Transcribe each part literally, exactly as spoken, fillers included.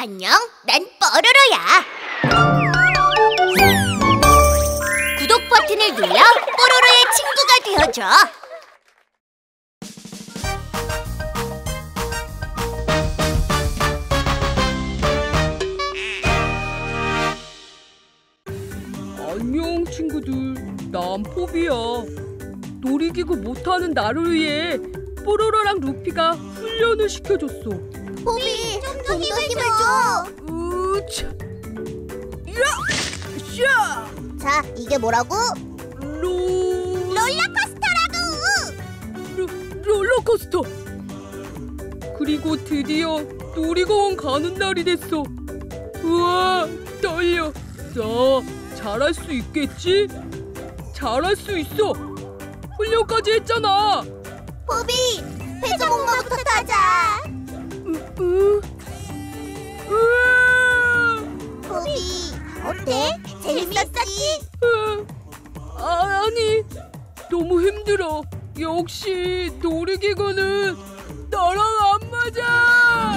안녕, 난 뽀로로야. 구독 버튼을 눌러 뽀로로의 친구가 되어줘. 안녕 친구들, 난 포비야. 놀이기구 못하는 나를 위해 뽀로로랑 루피가 훈련을 시켜줬어. 포비, 좀 더 힘을 줘. 으차, 야, 샤. 자, 이게 뭐라고? 로... 롤러코스터라고. 로, 롤러코스터. 그리고 드디어 놀이공원 가는 날이 됐어. 우와, 떨려. 자, 잘할 수 있겠지? 잘할 수 있어. 훈련까지 했잖아. 포비, 회전목마부터 타자. 으, 으, 으아! 포비, 어때? 재밌었지? 으, 아, 아니, 너무 힘들어. 역시 놀이기구는 나랑 안 맞아.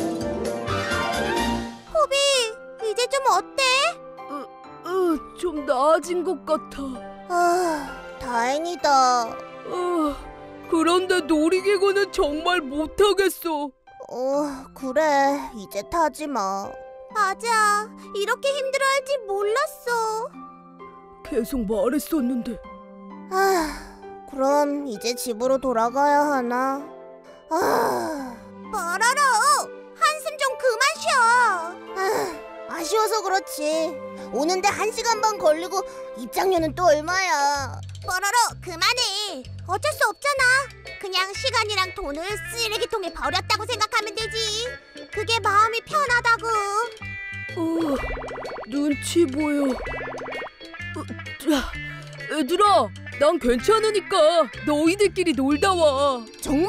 포비, 이제 좀 어때? 으, 으, 좀 나아진 것 같아. 아, 다행이다. 어, 그런데 놀이기구는 정말 못하겠어. 어, 그래. 이제 타지 마. 맞아. 이렇게 힘들어할지 몰랐어. 계속 말했었는데. 아, 그럼 이제 집으로 돌아가야 하나? 아, 뽀로로, 한숨 좀 그만 쉬어. 아, 아쉬워서 그렇지. 오는데 한 시간 반 걸리고 입장료는 또 얼마야? 뽀로로, 그만해. 어쩔 수 없잖아. 그냥 시간이랑 돈을 쓰레기통에 버렸다고 생각하면 되지. 그게 마음이 편하다고. 어, 눈치 보여. 어, 자, 얘들아, 난 괜찮으니까 너희들끼리 놀다 와. 정말?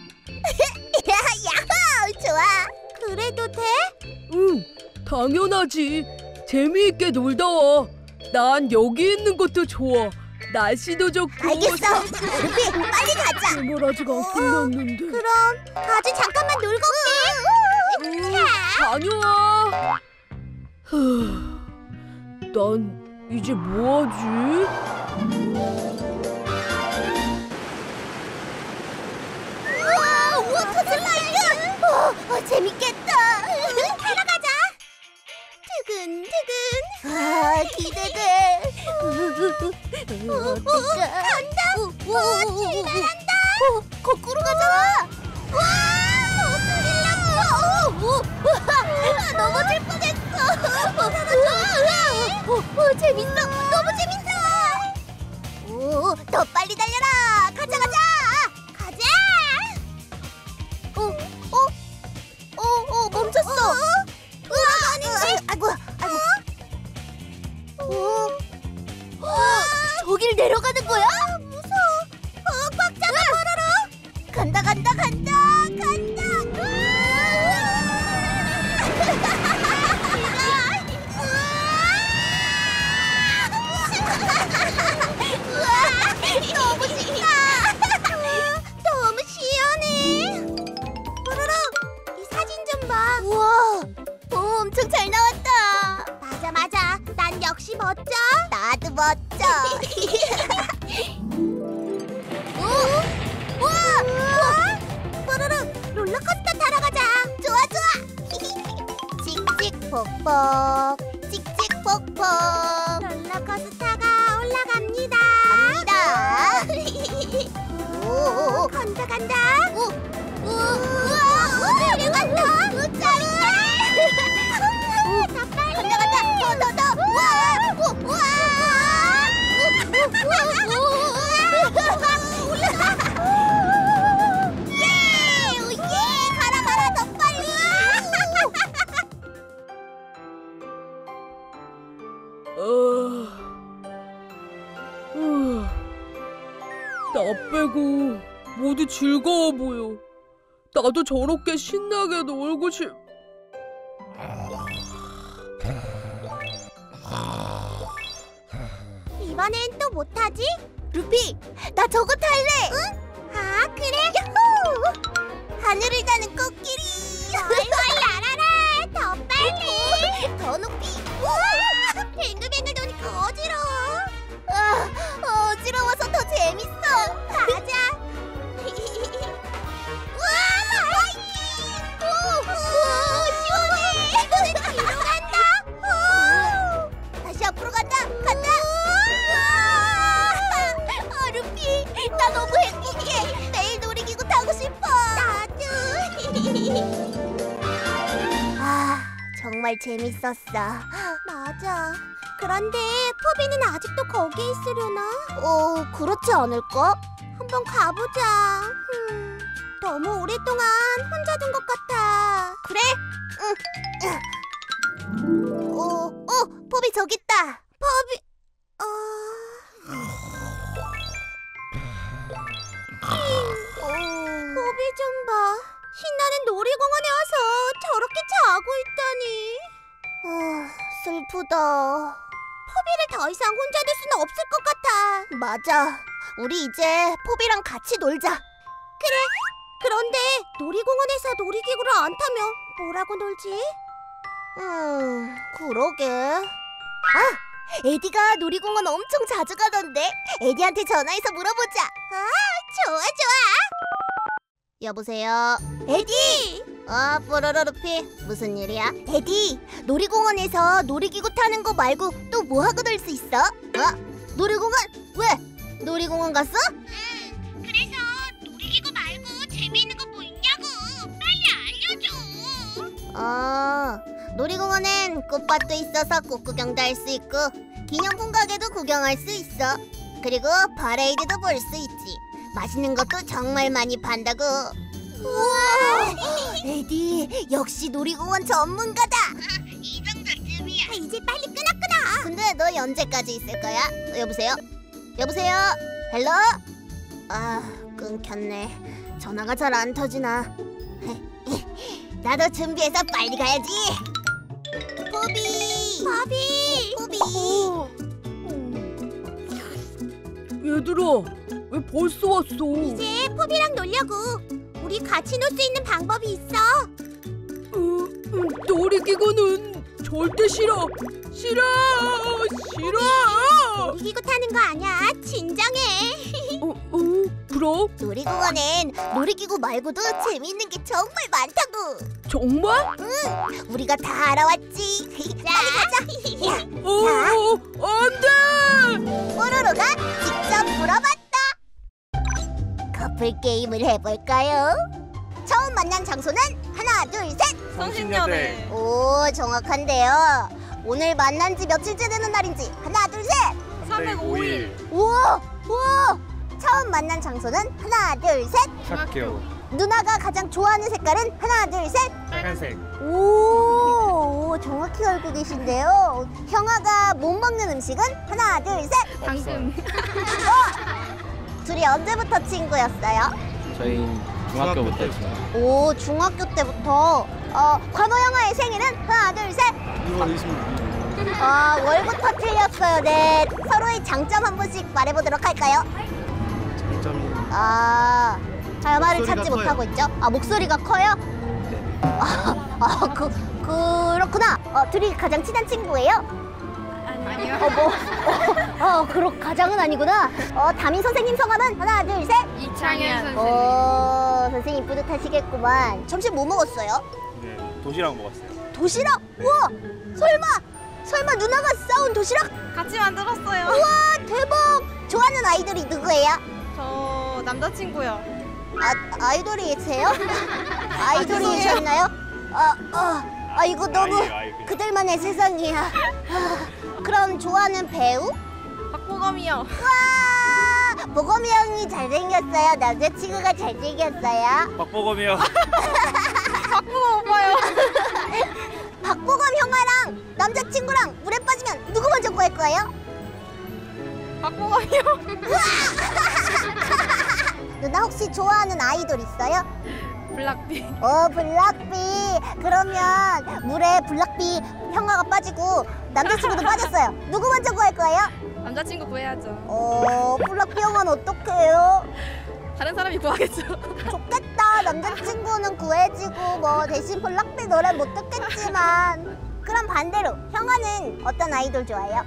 야호! 좋아. 그래도 돼? 응, 당연하지. 재미있게 놀다 와. 난 여기 있는 것도 좋아. 날씨도 좋고. 알겠어. 루피, 빨리 가자. 정말 아직 안 끝났는데. 그럼 아주 잠깐만 놀고 올게. 응, 다녀와. 후, 난 이제 뭐하지? 우와, 워터 슬라이드. 어, 어, 재밌겠다. 타러 가자. 두근두근. 아, 기대돼. 어, 어, 간다. 어, 출발한다. 어, 거꾸로 가잖아. 와, 어, 스릴러. 어, 어, 넘어질 뻔했어. 어, 어, 어, 재밌어. 너무 재밌어. 오, 더 빨리 달려라. 가자, 가자. 가자. 어, 어, 어, 어, 멈췄어. 으아, 아니지. 아이고, 아이고. 어, 와, 저길 내려가는 거야? 무서워. 어, 꽉 잡아, 뽀로로. 간다, 간다, 간다, 간다. 우와, 너무 신나. 너무 시원해. 뽀로로, 이 사진 좀 봐. 우와, 어, 엄청 잘 나왔다. 맞아, 맞아. 난 역시 멋져. 나도 멋져. 오, 우와, 우와. 뽀로로, 롤러코스터 타러 가자. 좋아, 좋아. 칙칙폭폭, 칙칙폭폭. 롤러코스터가 올라갑니다. 갑니다. 오, 간다, 간다. 오, 오, 우와, 내려간다. 우짜리. 다 빨리. 간다, 간다. 더, 더, 더. 우와, 우, 우와. 예, 오, 예. 가라, 가라, 더 빨리. 어... 후, 나 빼고 모두 즐거워 보여. 나도 저렇게 신나게 놀고 싶... 이번엔 또 못하지? 루피, 나 저거 탈래. 응? 아, 그래? 야호! 하늘을 나는 코끼리. 헐헐 날아라. 더 정말 재밌었어. 맞아. 그런데 포비는 아직도 거기에 있으려나? 어, 그렇지 않을까? 한번 가보자. 음, 너무 오랫동안 혼자 둔 것 같아. 그래? 응. 어, 어, 포비 저기 있다. 포비, 어... 어... 포비 좀 봐. 신나는 놀이공원에 와서 저렇게 자고 있다니. 어, 슬프다. 포비를 더 이상 혼자 둘 수는 없을 것 같아. 맞아. 우리 이제 포비랑 같이 놀자. 그래. 그런데 놀이공원에서 놀이기구를 안 타면 뭐라고 놀지? 음, 그러게. 아, 에디가 놀이공원 엄청 자주 가던데. 에디한테 전화해서 물어보자. 아, 좋아 좋아. 여보세요. 에디. 어, 뽀로로루피. 무슨 일이야? 에디, 놀이공원에서 놀이기구 타는 거 말고 또 뭐 하고 놀 수 있어? 어? 놀이공원? 왜? 놀이공원 갔어? 응. 그래서 놀이기구 말고 재미있는 거 뭐 있냐고. 빨리 알려줘. 어, 놀이공원엔 꽃밭도 있어서 꽃구경도 할 수 있고 기념품 가게도 구경할 수 있어. 그리고 퍼레이드도 볼 수 있지. 맛있는 것도 정말 많이 판다고. 우와! 에디, 역시 놀이공원 전문가다. 이 정도쯤이야. 아, 이제 빨리 끊어 끊어. 근데 너 언제까지 있을 거야? 어, 여보세요? 여보세요? 헬로? 아, 끊겼네. 전화가 잘 안 터지나. 나도 준비해서 빨리 가야지. 포비! 포비! 포비! 어. 얘들아, 왜 벌써 왔어? 이제 포비랑 놀려고. 우리 같이 놀 수 있는 방법이 있어. 어, 음, 놀이기구는 절대 싫어. 싫어. 싫어. 놀이기구 타는 거 아니야. 진정해. 어, 어, 그럼? 놀이공원엔 놀이기구 말고도 재미있는 게 정말 많다고. 정말? 응, 우리가 다 알아왔지. 빨리 가자. 어, 안 돼! 뽀로로가 직접 물어봤다. 커플 게임을 해볼까요? 처음 만난 장소는 하나, 둘, 셋. 성신여대. 오, 정확한데요. 오늘 만난 지 며칠째 되는 날인지 하나, 둘, 셋. 삼백오 일. 우와, 우와. 처음 만난 장소는 하나, 둘, 셋. 학교. 누나가 가장 좋아하는 색깔은 하나, 둘, 셋. 빨간색. 오, 오, 정확히 알고 계신데요. 형아가 못 먹는 음식은 하나, 둘, 셋. 당근. 둘이 언제부터 친구였어요? 저희 중학교부터 했어요. 오, 중학교 때부터. 어, 과거 형아의 생일은 하나, 둘, 셋. 이월 이십육 일. 아, 월부터 틀렸어요. 네, 서로의 장점 한 번씩 말해보도록 할까요? 장점이 아, 잘 말을 목소리가 찾지 커요. 못하고 있죠? 아, 목소리가 커요? 네. 아, 아, 그, 그렇구나. 어, 둘이 가장 친한 친구예요? 아니요. 어, 뭐, 어, 어, 그렇 가장은 아니구나. 어, 담임 선생님 성함은 하나, 둘, 셋. 이창현 선생님. 어, 선생님 뿌듯하시겠구만. 점심 뭐 먹었어요? 네, 도시락 먹었어요. 도시락? 우와, 설마, 설마 누나가 싸운 도시락? 같이 만들었어요. 우와, 대박. 좋아하는 아이돌이 누구예요? 저 남자친구요. 아, 아이돌이세요? 아이돌이셨나요? 아, 아, 아, 이거 너무 아이, 아이, 그냥. 그들만의 세상이야. 아, 그럼 좋아하는 배우? 박보검이요. 와, 보검이 형이 잘생겼어요? 남자친구가 잘생겼어요? 박보검이요. 박보검 오빠요. 박보검 형아랑 남자친구랑 물에 빠지면 누구 먼저 구할 거예요? 박보검이요. 누나 혹시 좋아하는 아이돌 있어요? 블락비. 어, 블락비. 그러면 물에 블락비 형아가 빠지고 남자친구도 빠졌어요. 누구 먼저 구할 거예요? 남자친구 구해야죠. 어, 블락비 형아는 어떡해요? 다른 사람이 구하겠죠. 좋겠다. 남자친구는 구해지고 뭐 대신 블락비 노래 못 듣겠지만. 그럼 반대로 형아는 어떤 아이돌 좋아해요?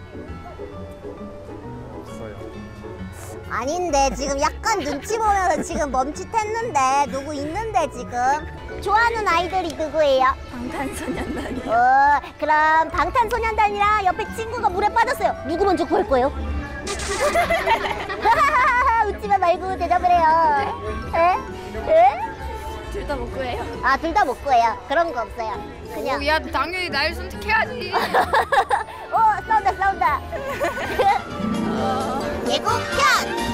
없어요. 아닌데 지금 약간 눈치 보면서 지금 멈칫했는데 누구 있는데 지금. 좋아하는 아이돌이 누구예요? 방탄소년단이요. 어, 그럼 방탄소년단이랑 옆에 친구가 물에 빠졌어요. 누구 먼저 구할 거예요? 웃지마 말고 대답을 해요. 에? 에? 둘 다 못 구해요. 아, 둘 다 못 구해요. 그런 거 없어요. 그냥. 오, 야, 당연히 날 선택해야지. 오, 싸운다, 싸운다. 예고편!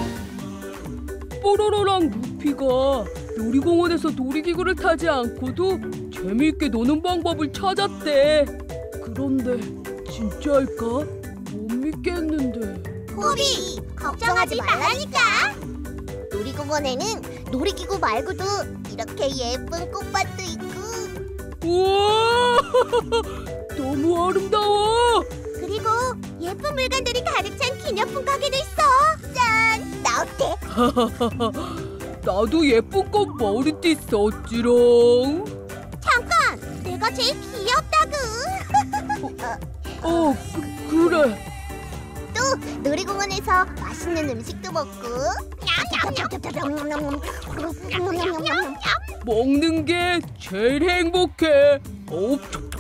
뽀로로랑 루피가 놀이공원에서 놀이기구를 타지 않고도 재미있게 노는 방법을 찾았대. 그런데 진짜일까? 못 믿겠는데. 호비, 걱정하지 말라니까. 놀이공원에는 놀이기구 말고도 이렇게 예쁜 꽃밭도 있고. 우와! 너무 아름다워! 그리고 예쁜 물건들이 가득 찬 기념품 가게도 있어. 짠! 나 어때? 나도 예쁜 꽃 머리띠 썼지롱. 잠깐! 내가 제일 귀엽다구. 어, 그, 그래. 또 놀이공원에서 맛있는 음식도 먹고. 먹는 게 제일 행복해. 어,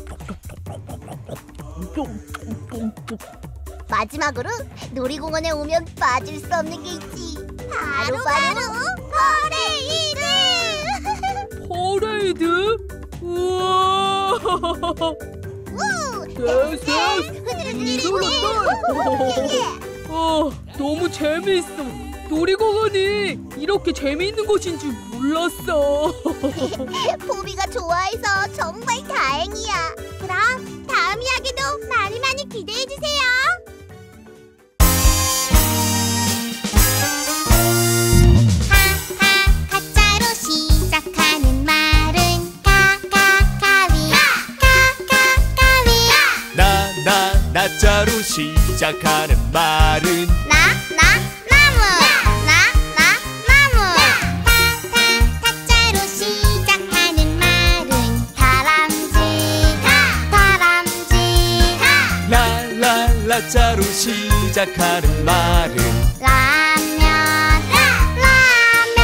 마지막으로 놀이공원에 오면 빠질 수 없는 게 있지. 바로 바로 퍼레이드. 퍼레이드? 우와! 셋셋 어, 너무 재미있어. 놀이공원이 이렇게 재미있는 곳인 줄 몰랐어. 포비가 좋아해서 정말 다행이야. 그럼 다음 이야기도 많이 많이 기대해주세요. 하하 가짜로 시작하는 말은 카카카위 카카카위 나나 나자로 시작하는 말은 나 나 나무 나 나 나무 타 타자로 시작하는 말은 다람쥐 다람쥐 라라 라자로 시작하는 말은 라면 라면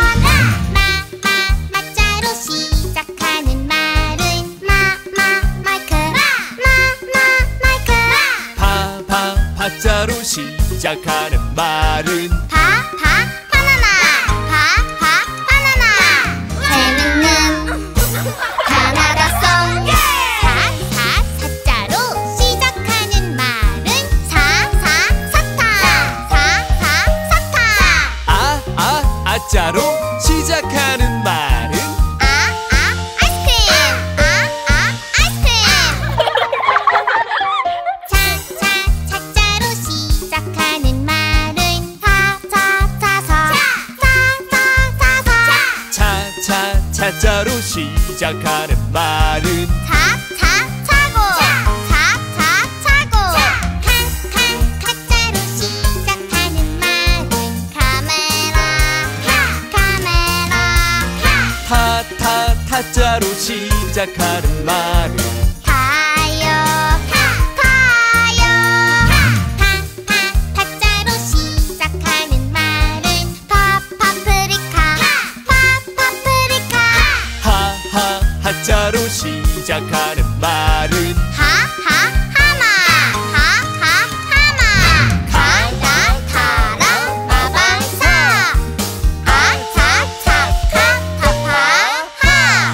마마 마자로 시작하는 말은 마마 마이크 마마 마이크 파파 파자로 시작하는 말은 파파 바나나 파파 바나나 재밌는 가나다송 사사 사자로 시작하는 말은 사사 사탕 사사 사탕 아아 아자로 시작하는 말은 아아 아이스크림 아아 아이스크림 차차 차자로 시작하는 말은 사사 사서 사사 사서 차차 차자로 시작하는 말은 차차 차고 차차 차고 칸칸 카자로 시작하는 말은 카메라 카메라 타타 타자로 시작하는 말은 타요 타요 파 타자로 시작하는 말은 파파프리카 파파프리카 하하 하자로 시작하는 말은 하하 하마 하하 하마 가라 가라 마방사 아차차 카타파하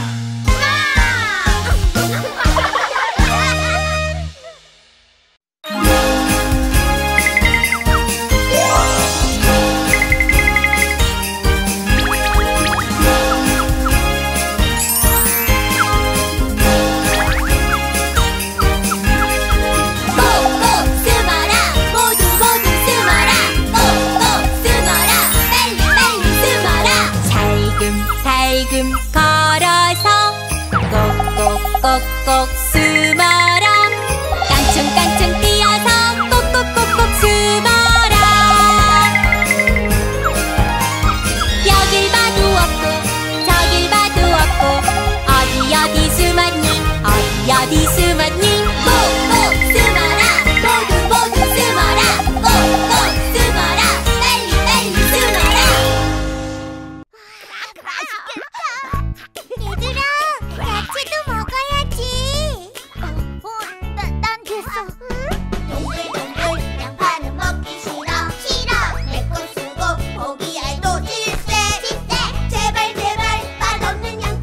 꼭꼭 숨어라 모두 모두 숨어라 꼭꼭 숨어라 빨리 빨리 숨어라 살금살금 걸어서 꼭꼭꼭꼭 숨어라 깡충깡충 뛰어서 꼭꼭꼭꼭 숨어라 여길 봐도 없고 저길 봐도 없고 어디 어디 숨었니 어디 어디 숨었니 꼭꼭 숨어라 모두 모두 숨어라 꼭꼭 숨어라 빨리 빨리 숨어라 맛있겠다 얘들아 야채도 먹어야지 어, 어, 나, 난 됐어 동글동글 양파는 먹기 싫어 싫어 내거 쓰고 포기해도 질세 질세 제발 제발 맛없는 양파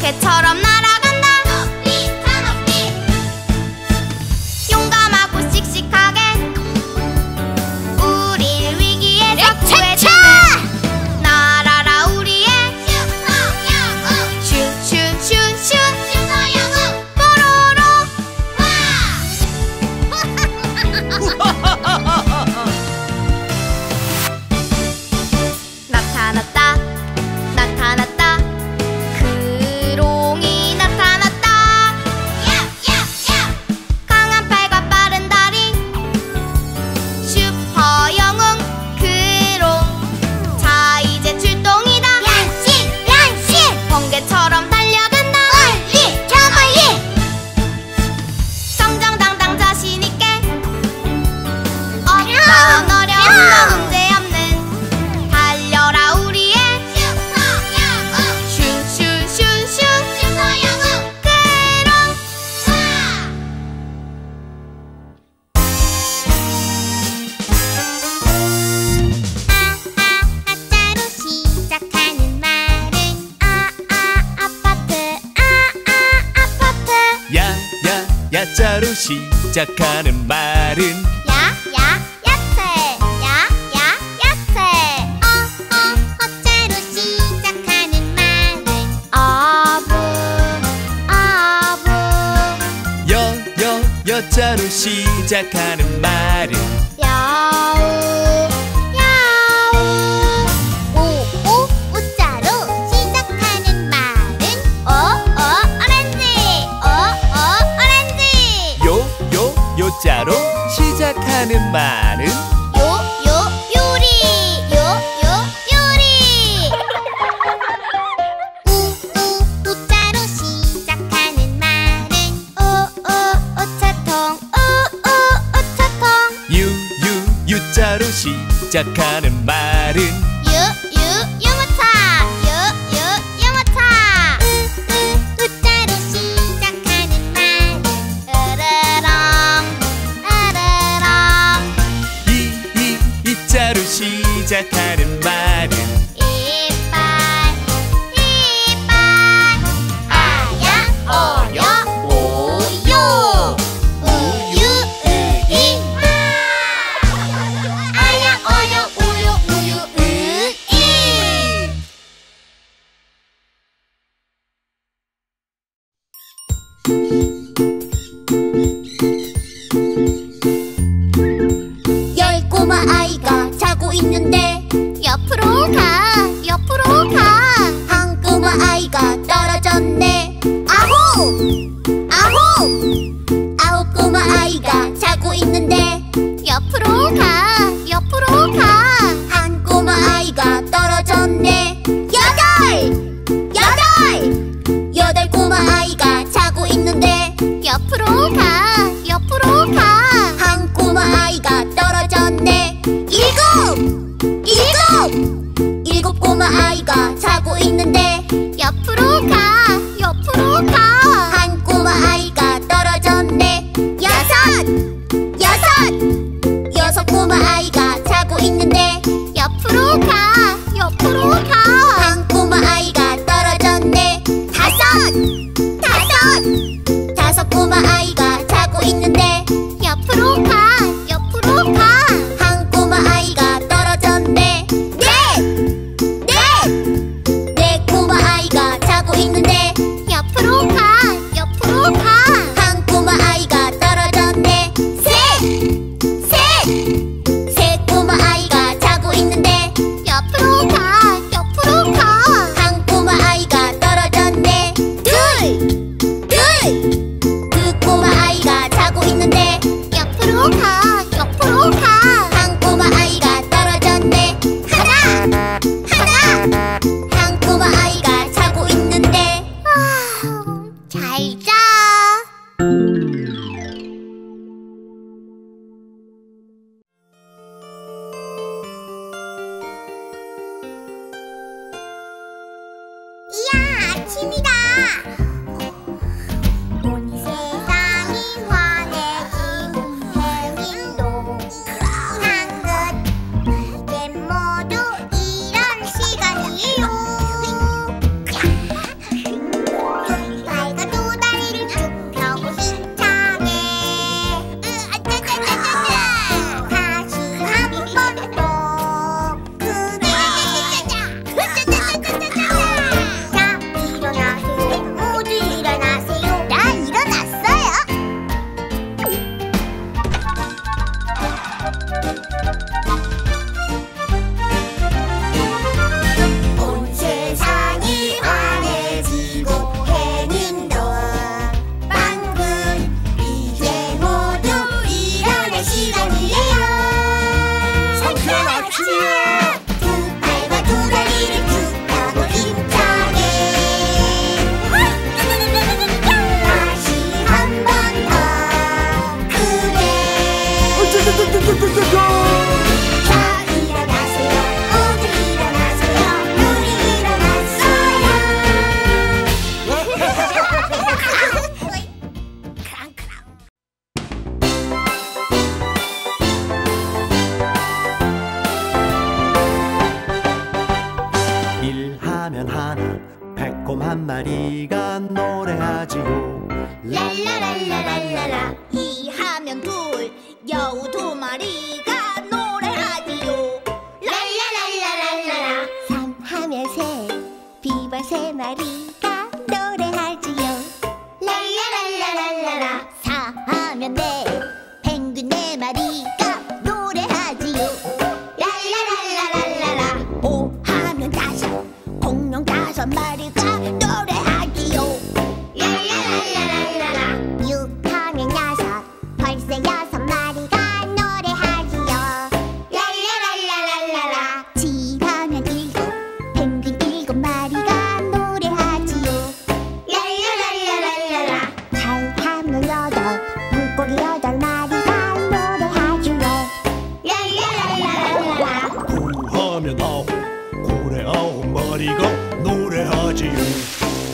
로켓처럼 날아간다. 높이 더 높이. 용감하고 씩씩하게 우릴 위기에서 구해주는 날아라 우리의 슈퍼영웅. 슈슈슈슈 슈퍼영웅. 뽀로로 나타났다 나타났다 크롱이 나타났다. 강한 팔과 빠른 다리 슈퍼영웅 크롱. 자 이제 출동이다. 변신 변신. 번개처럼 달려간다. 멀리 저 멀리. 정정당당 자신있게 어떤 어려움도 문제없는 달려라 우리의 슈퍼영웅. 슈슈슈슈 슈퍼영웅 크롱. 아아아자로 시작하는 말은 아아 아파트 아아 아파트. 야야 야자로 시작하는 말은 야야 야채 야야 야채. 어어 어자로 시작하는 말은 어부 어부. 여여 여자로 시작하는 말은 야우 야우. 오오 우자로 시작하는 말은 오오 오렌지 오오 오렌지. 요요 요자로 시작하는 말은 요요 요리 요요 요리. 우우 우자로 시작하는 말은 오오 우차통 오오 우차통. 유유 유자로 시작하는 말은 유유 유모차 유유 유모차. 우우 우자로 시작하는 말은 으르렁 으르렁. 이이 이자로 시작하는 말은 이빨 이빨. 아야 어여 오요 우유 으이. 아야 어여 우유 우유 으이. 열 꼬마 아이가 자고 있는데 옆으로 가 옆으로 가. 한 꼬마 아이가 떨어졌네. 아홉 아홉. 아홉 꼬마 아이가 자고 있는데 옆으로 가 옆으로 가. 한 꼬마 아이가 떨어졌네. 여덟 여덟. 여덟 꼬마 아이가 자고 있는데 옆으로 가 옆으로 가. 한 꼬마 아이가 떨어졌네. 일곱 일곱. 일곱 꼬마 아이가 자고 있는데 옆으로 가 옆으로 가. 한 꼬마 아이가 떨어졌네. 여섯 여섯. 여섯 꼬마 아이가 자고 있는데 옆으로 가 옆으로 가. 한 꼬마 아이가 떨어졌네. 다섯 다섯. 다섯 꼬마 아이가 자고 있는데 옆으로 가 옆으로 가. 한 꼬마 아이가 떨어졌네. 넷 넷. 네 꼬마 아이가 자고 있는데 옆으로 가 옆으로 가. 한 꼬마 아이가 떨어졌네. 셋 셋. 세 꼬마 아이가 자고 있는데 옆으로 가 옆으로 가. 한 꼬마 아이가 떨어졌네. 둘 둘. 두 꼬마 마리가 노래하지요. 랄라랄라랄라라. 이 하면 둘, 여우 두 마리가 노래하지요. 랄라랄라랄라라. 삼 하면 셋, 비발 세 마리가 노래하지요. 랄라랄라랄라라. 사 하면 넷, 펭귄 네 마리가 노래하지요. 랄라랄라랄라라. 오 하면 다섯, 공룡 다섯 마리가 노래하지요. 랄라랄라랄라라. 육 하면 여섯, 벌새 여섯 마리가 노래하지요. 랄라랄라랄라라. 칠 하면 일곱, 펭귄 일곱 마리가 노래하지요. 랄라랄라랄라라. 팔 하면 여덟, 물고기 여덟 마리가 노래하지요. 랄라랄라랄라라. 구 하면 아홉, 고래 아홉 마리가 노래하지요.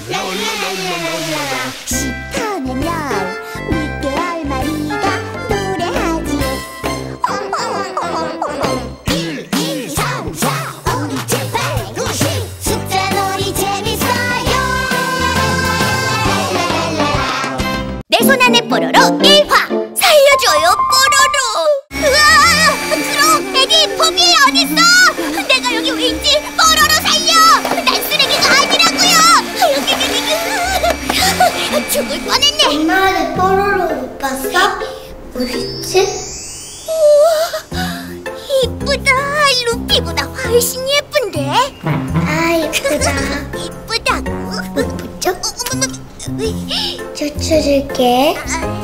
십 하면 열, 물개 열 마리가 노래하지요. 일, 이, 삼, 사, 오, 육, 칠, 팔, 구, 십. 숫자 놀이 재밌어요. 내 손안에 뽀로로 일 화. 살려줘요 뽀로로. 으아! 그럼 애기 포비에 어딨어? 내가 여기 왜 있지? 뽀로로 살려. 난 쓰레기가 아니라고요. 죽을 뻔했네. 엄마는 뽀로로 못 봤어? 어딨지? 우와, 이쁘다. 루피보다 훨씬 예쁜데? 아, 예쁘다. 이쁘다고? 못 붙여? 어, 어머, 어머. 쫓아줄게.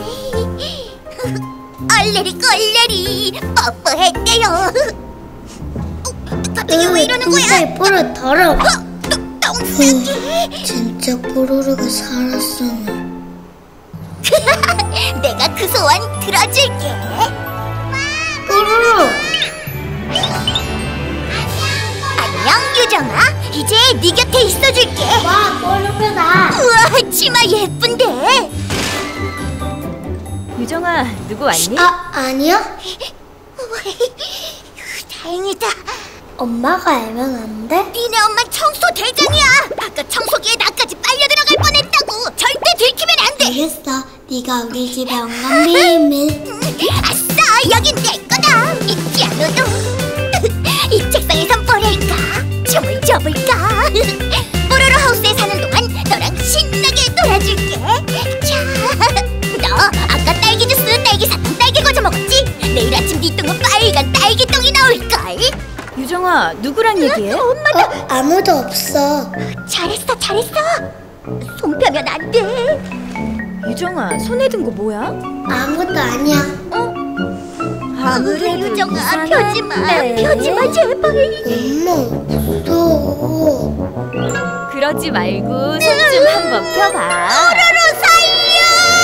얼레리 꼴레리 뽀뽀했대요. 어, 갑자기 왜 이러는 거야? 진짜 뽀로 더러워. 어, 똥- 똥싸기. 진짜 뽀로로가 살았어. 내가 그 소원 들어줄게. 뽀로로. 안녕 유정아. 이제 네 곁에 있어줄게. 와, 뽀로로다. 우와, 치마 예쁜데. 유정아, 누구 왔니? 아, 아니요. 다행이다. 엄마가 알면 안 돼? 니네 엄마 청소 대장이야. 아까 청소기에 나까지 빨려 들어갈 뻔했다고. 절대 들키면 안 돼. 알겠어. 네가 우리 집에 온 건 비밀. 아싸, 여긴 내 거다. 이 피아노도. 이 책상에선 뭐랄까? 춤을 춰볼까? 뽀로로 하우스에 사는 동안 너랑 신나게 놀아줄게. 자, 너 아까 딸기 주스, 딸기 사탕, 딸기 과자 먹었지? 내일 아침 네 똥은 빨간 딸기똥이 나올걸. 유정아, 누구랑 얘기해? 엄마다. 어, 아무도 없어. 잘했어, 잘했어. 손 펴면 안 돼. 유정아, 손에 든 거 뭐야? 아무것도 아니야. 아무래도 유정아, 이상한데. 펴지 마, 펴지 마, 제발. 엄마, 무서워. 그러지 말고 손 좀 한번 펴봐. 뽀로로 살려!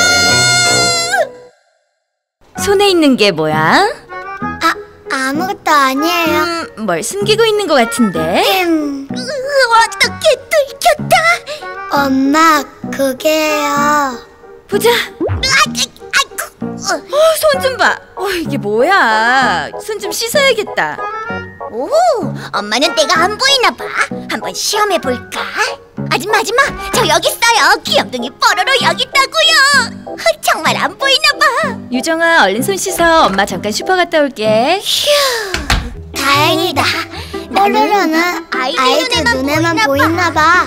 손에 있는 게 뭐야? 아, 아무것도 아니에요. 음, 뭘 숨기고 있는 것 같은데? 음, 으, 어떻게 들켰다? 엄마, 그게요. 보자. 아이고, 어, 손 좀 봐. 어, 이게 뭐야? 손 좀 씻어야겠다. 오, 엄마는 내가 안 보이나 봐. 한번 시험해 볼까? 아줌마, 아줌마, 저 여기 있어요. 귀염둥이 뽀로로 여기 있다고요. 어, 정말 안 보이나 봐. 유정아, 얼른 손 씻어. 엄마 잠깐 슈퍼 갔다 올게. 다행이다. 뽀로로는 아이들 눈에만 보이나 봐.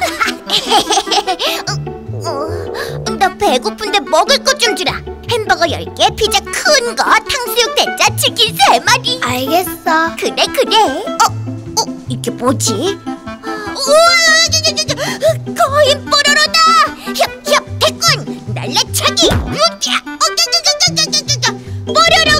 어, 나 배고픈데 먹을 것 좀 주라. 햄버거 열 개, 피자 큰 거, 탕수육 대짜, 치킨 세 마리. 알겠어. 그래, 그래. 어, 어, 이게 뭐지? 우와, 저, 저, 저, 저, 거인 뽀로로다. 협, 협, 태권, 날라차기. 우짜, 어, 저, 저, 저, 저, 저, 저, 저, 뽀로로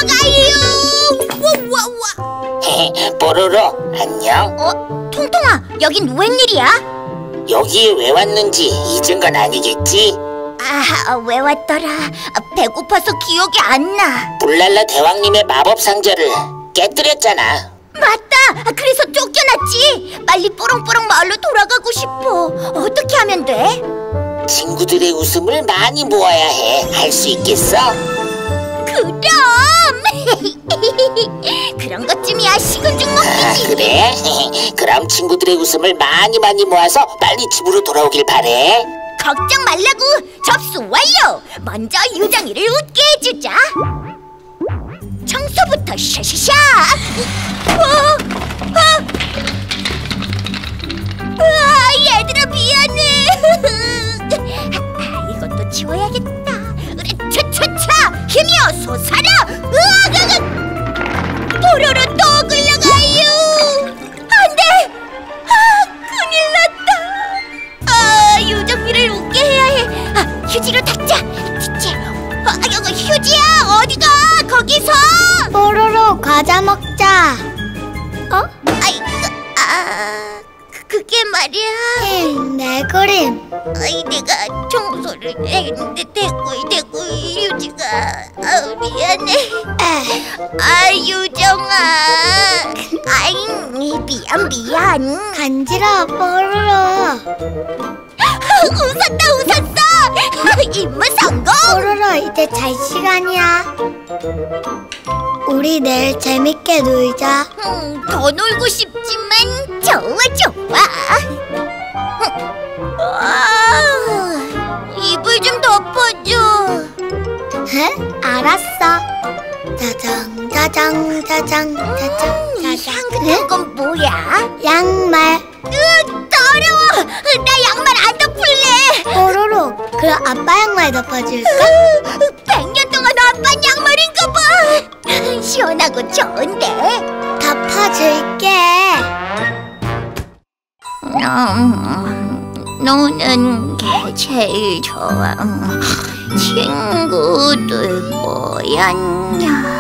굴러가요. 우와, 우와. 뽀로로 안녕. 어, 통통아, 여긴 웬일이야? 여기 왜 왔는지 잊은 건 아니겠지? 아, 왜 왔더라? 배고파서 기억이 안 나. 불랄라 대왕님의 마법 상자를 깨뜨렸잖아. 맞다. 그래서 쫓겨났지. 빨리 뽀롱뽀롱 마을로 돌아가고 싶어. 어떻게 하면 돼? 친구들의 웃음을 많이 모아야 해. 할 수 있겠어? 그럼. 그런 것쯤이야 식은 죽 아, 먹기지. 그래? 그럼 친구들의 웃음을 많이 많이 모아서 빨리 집으로 돌아오길 바래. 걱정 말라고. 접수 완료. 먼저 유정이를 웃게 해주자. 청소부터 샤샤샤. 어, 어. 우와, 얘들아 미안해. 아, 이것도 지워야겠다. 차차차 힘이여 솟아라. 으아, 도로로 또 끌려가요. 안돼. 아, 큰일 났다. 아, 유정이를 웃게 해야 해. 아, 휴지로 닦자. 치치. 아, 여기 휴지야 어디가? 거기서. 뽀로로 과자 먹자. 어? 아이, 그, 아, 그게 말이야. 응, 내 그림. 아이, 내가 청소를 했는데 대꾸이 대꾸이 유지가. 아, 미안해. 에, 아, 유정아. 아이, 미안 미안. 간지러워 뽀로로. 아, 웃었다 웃었어. 임무 성공. 뽀로로 이제 잘 시간이야. 우리 내일 재밌게 놀자. 음, 더 놀고 싶지만 좋아 좋아. 아, 이불 좀 덮어줘. 에? 알았어. 짜장 짜장 짜장 짜장 이 짜장. 향긋한 건 뭐야? 양말. 으, 더러워. 나 양말 안 덮을래. 뽀로로, 그럼 아빠 양말 덮어줄까? 백 년 동안 아빠 양말인가 봐. 시원하고 좋은데. 덮어줄게. 음, 노는 게 제일 좋아. 친구들 뭐였냐?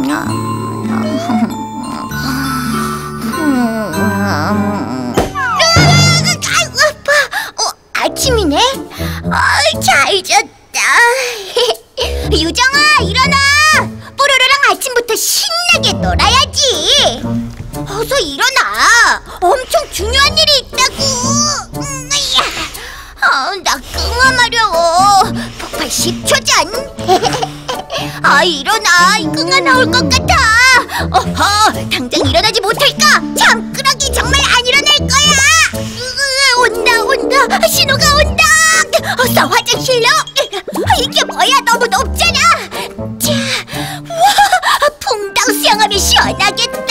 아이고 아파. 어, 아침이네. 아, 잘 잤다. 유정아 일어나. 뽀로로랑 아침부터 신나게 놀아야지. 어서 일어나. 엄청 중요한 일이 있다고. 음, 아, 나 끙아 마려워. 폭발 십 초 전. 아, 일어나. 끙아 나올 것 같아. 어허, 당장 일어나지 못할까? 잠끄러기 정말 안 일어날 거야. 으, 온다 온다. 신호가 온다. 어서 화장실로. 이게 뭐야? 너무 높잖아. 자, 와, 붕당 수영하면 시원하겠다.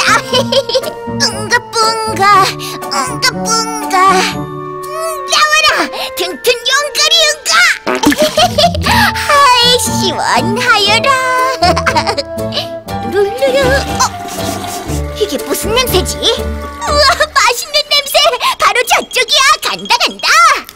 응가뿡가 응가뿡가. 나와라 튼튼 용가리 응가. 하이 시원하여라. 루루루. 어? 이게 무슨 냄새지? 우와, 맛있는 냄새. 바로 저쪽이야. 간다 간다.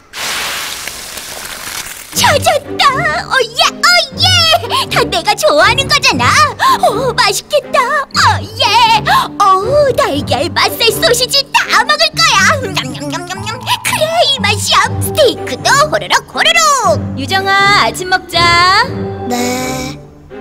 찾았다. 오예 오예. 다 내가 좋아하는 거잖아. 오, 맛있겠다. 오예. 오, 달걀 맛살 소시지 다 먹을 거야. 냠냠냠냠냠. 그래, 이 맛이야. 스테이크도 호로록 호로록. 유정아, 아침 먹자. 네.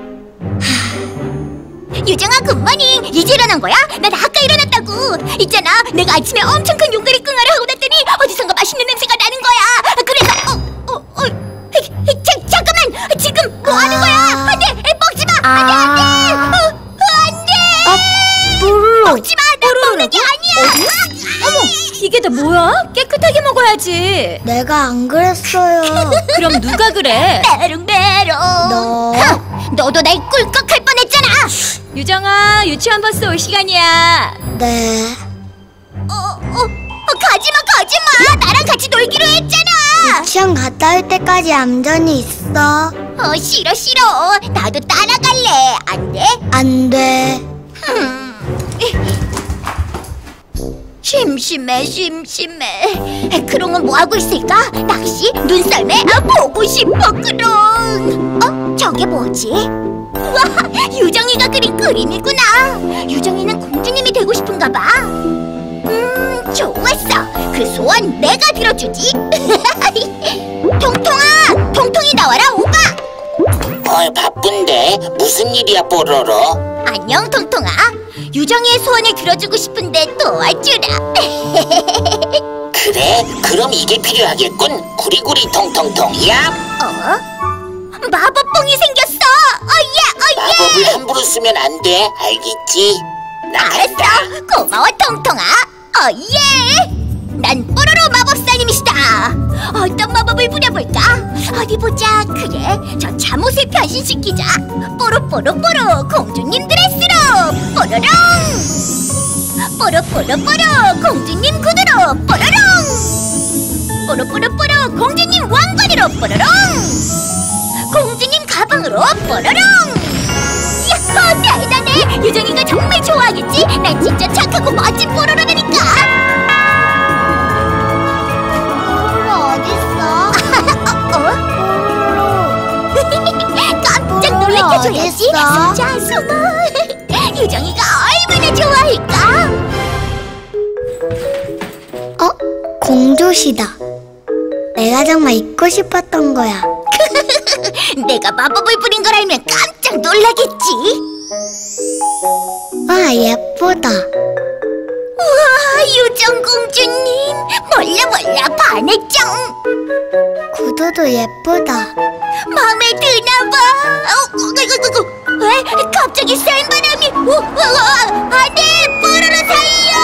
유정아 굿모닝. 이제 일어난 거야? 난 아까 일어났다고. 있잖아, 내가 아침에 엄청 큰 용가리 끙아를 하고 났더니 어디선가 맛있는 냄새가 나는 거야. 그래서 어, 어, 어. 자, 잠깐만. 지금 뭐 하는 거야? 안돼, 먹지 마. 안돼 안돼. 어, 안돼. 아, 뽀로로. 먹지 마. 나 먹는 게 아니야. 어머, 이게 다 뭐야? 깨끗하게 먹어야지. 내가 안 그랬어요. 그럼 누가 그래? 메롱메롱. 너. 흥, 너도 날 꿀꺽할 뻔했잖아. 유정아, 유치원 버스 올 시간이야. 네. 어, 어, 어, 가지마 가지마. 나랑 같이 놀기로 했잖아. 유치원 갔다 올 때까지 얌전히 있어. 어, 싫어 싫어. 나도 따라갈래. 안 돼? 안 돼. 음. 심심해 심심해. 크롱은 뭐하고 있을까? 낚시? 눈썰매? 아, 보고 싶어 크롱. 어? 저게 뭐지? 와, 유정이가 그린 그림이구나. 유정이는 공주님이 되고 싶은가 봐. 음, 좋았어. 그 소원 내가 들어주지. 통통아, 통통이 나와라 오바. 어, 바쁜데 무슨 일이야 뽀로로? 안녕 통통아. 유정이의 소원을 들어주고 싶은데 도와주라. 그래? 그럼 이게 필요하겠군. 구리구리 통통통이야. 어? 마법봉이 생겼어. 어예 어예. 마법을 함부로 쓰면 안 돼. 알겠지? 알았어. 고마워 통통아. 어예. 난 뽀로로 마법사님이시다. 어떤 마법을 부려볼까? 어디 보자. 그래, 저 잠옷을 변신시키자. 뽀로뽀로뽀로 공주님 드레스로 뽀로롱. 뽀로뽀로뽀로 공주님 구두로 뽀로롱. 뽀로뽀로뽀로 공주님 왕관으로 뽀로롱. 공주님 가방으로 뽀로롱. 야호, 대단해. 유정이가 정말 좋아하겠지? 난 진짜 착하고 멋진 뽀로로라니까. 깜짝 놀래켜줘야지. 숨자 숨어. 유정이가 얼마나 좋아할까. 어? 공주시다. 내가 정말 입고 싶었던 거야. 내가 마법을 부린 걸 알면 깜짝 놀라겠지. 와, 예쁘다. 우와, 유정공주님. 몰라 몰라 반했죠. 구두도 예쁘다. 마음에 드나봐. 어, 어, 어, 어, 왜? 갑자기 센 바람이. 어, 어, 어, 안돼, 뽀로로 살려.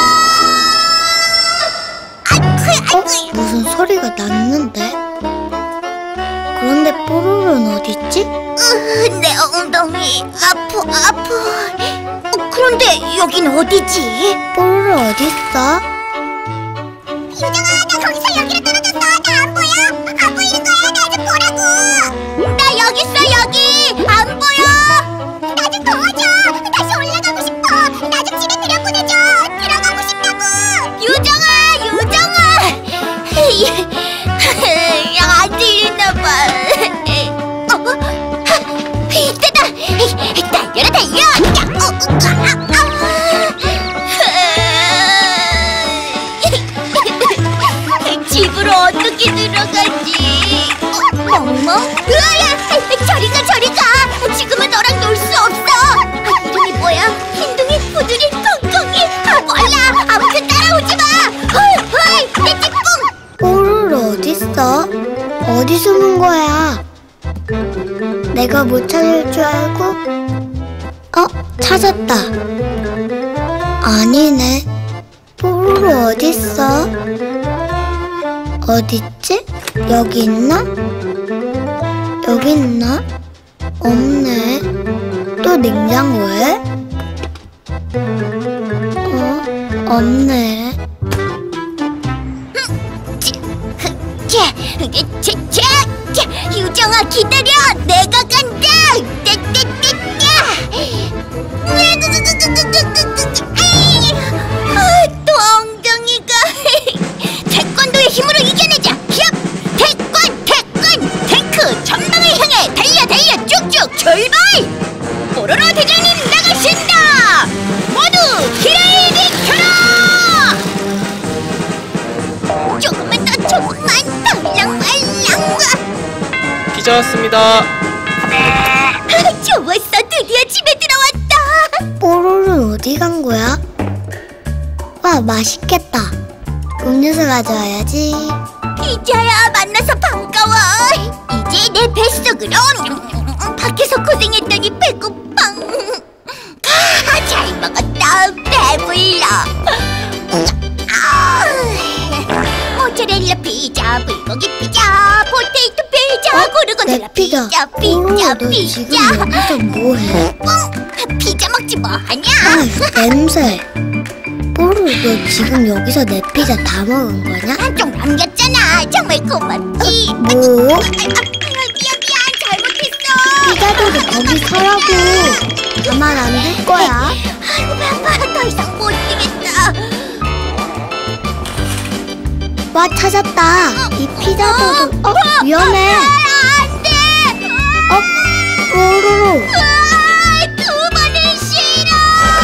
아이쿠, 어? 아이쿠. 무슨 소리가 났는데? 그런데 뽀로로는 어딨지? 으, 내 엉덩이 아프 아프. 어, 그런데 여긴 어디지? 뽀로로 어딨어? 유정아, 나 거기서 여기로 떨어졌어. 나 안 보여. 안 보이는 거야. 나 좀 보라고. 나 여기 있어. 여기 안 보여. 나 좀 도와줘. 다시 올라가고 싶어. 나 좀 집에 들여보내줘. 들어가고 싶다고. 유정아, 유정아. 안 들리나 봐. 어? 이때다. 달려라 달려. 야, 어, 어, 아, 아. 집으로 어떻게 들어가지? 어, 어머? 으아야! 저리 가, 저리 가! 지금은 너랑 놀 수 없어! 아, 이름이 뭐야? 흰둥이, 푸들이, 텅텅이! 아, 몰라! 아무튼 따라오지 마! 헐, 헐! 내 찌뿡! 뽀로로 어딨어? 어디 숨은 거야? 내가 못 찾을 줄 알고? 어? 찾았다. 아니네. 뽀로로 어딨어? 어딨지? 여기 있나? 여기 있나? 없네. 또 냉장고에? 어? 없네. 자, 자, 자, 자, 유정아 기다려! 내가 간다! 아, 또 엉덩이가. 태권도의 힘으로 이겨내자. 히업! 태권, 태권, 탱크 전방을 향해 달려, 달려, 쭉쭉 출발! 뽀로로 대장님 나가신다! 모두 길을 비켜라! 조금만 더, 조금만 달랑말랑. 피자 왔습니다. 아, 좋았어, 드디어 집에 들어왔다. 뽀로로는 어디 간 거야? 와, 맛있겠다. 음료수 가져와야지. 피자야, 만나서 반가워. 이제 내 뱃속으로. 밖에서 고생했더니 배고파. 아, 잘 먹었다. 배불러. 아, 모짜렐라 피자, 불고기 피자, 포테이토 피자, 어? 고르곤졸라 내 피자. 피자, 뽀로로, 피자, 너 지금 피자. 여기서 뭐해? 응, 피자 먹지 뭐하냐? 아, 냄새. 뽀로로, 너 지금 여기서 내 피자 다 먹은 거냐? 좀 남겼잖아. 정말 고맙지. 뭐? 아, 아, 미안 미안 잘못했어. 피자들이 거기 서라고. 가만 안 둘 거야. 아이고 배 아파. 더 이상 못 뛰겠다. 와, 찾았다. 이 피자들도 어, 위험해. 안돼. 어? 뽀로로. 두 번은 싫어.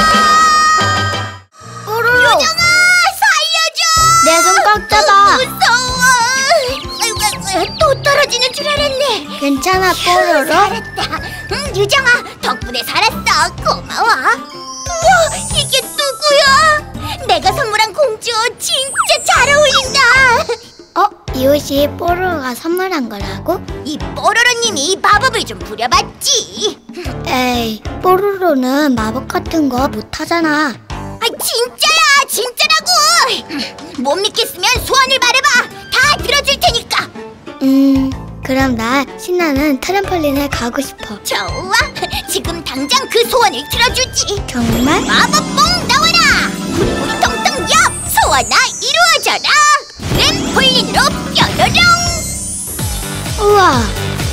뽀로로. 유정아 살려줘. 내 손 꽉 잡아. 무서워. 아이고, 아이고, 또 떨어지는 줄 알았네. 괜찮아, 뽀로로. 살았다. 응, 유정아 덕분에 살았어. 고마워. 우와, 이게 누구야? 내가 선물한 공주 옷 진짜 잘 어울린다. 어? 이 옷이 뽀로로가 선물한 거라고? 이 뽀로로님이 마법을 좀 부려봤지. 에이, 뽀로로는 마법 같은 거 못하잖아. 아 진짜야, 진짜라고. 못 믿겠으면 소원을 말해봐. 다 들어줄 테니까. 음, 그럼 나 신나는 트램펄린에 가고 싶어. 좋아, 지금 당장 그 소원을 들어주지. 정말? 마법봉 나와라. 우리 통통 옆 소원아 이루어져라. 트램펄린으로 뾰로롱. 우와.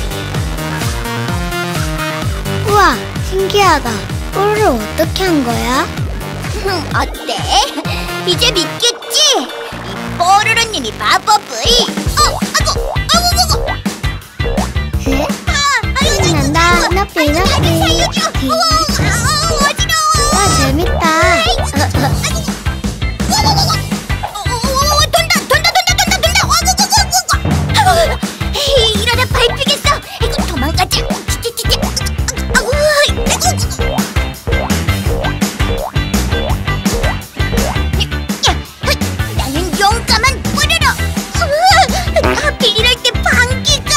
우와, 신기하다. 뽀로로 어떻게 한 거야? 흠, 어때? 이제 믿겠지? 이 뽀로로님이 마법을. 어, 아이고, 아이고, 아이고. 에? 아, 아이고, 신난다. 나피, 아이고, 나피. 살려줘. 어, 아, 어지러워. 와, 재밌다. 돈다, 돈다, 돈다, 돈다, 돈다. 와구구구구구. 이러다 밟히겠어. 이거 도망가자. 치치치치. 아구, 아이고. 나는 용감한 뽀로로. 하필 이럴 때 방귀가.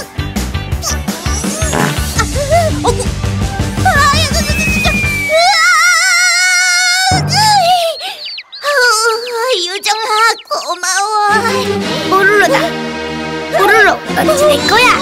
어구. 유정아 고마워. 뽀로로다. 뽀로로, 넌 이제 내 거야.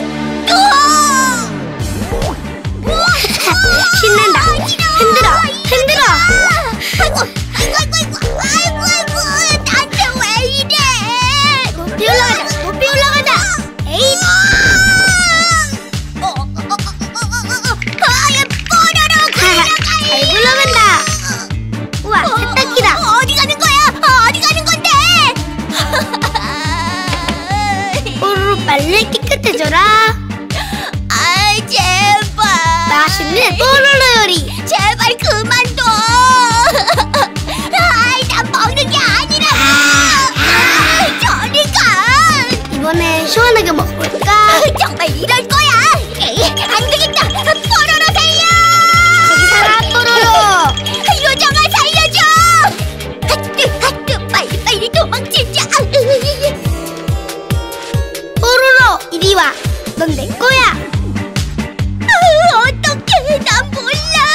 신난다. 흔들어, 흔들어. 아이고 아이고 아이고 아이고 아이고 나한테 왜 이래. 높이 올라가자, 높이 올라가자. 에이. 어, 어, 어, 어, 어, 어, 어. 아예 뽀로로 잘 굴러간다. 우와, 세탁기다. 어, 어디 가는 거야? 어, 어디 가는 건데? 뽀로로 빨리 깨끗해져라. 아 제발. 맛있는 뽀로로 요리. 제발 그만둬. 아이 난 먹는 게 아니라. 아, 저리 가. 이번엔 시원하게 먹어볼까? 정말 이럴 거야. 에이, 안 되겠다. 뽀로로 살려. 저기 살아, 뽀로로. 요정아 살려줘. 하트 하트 빨리 빨리 도망치자. 뽀로로, 이리 와. 넌 내 거야. 어떡해, 난 몰라.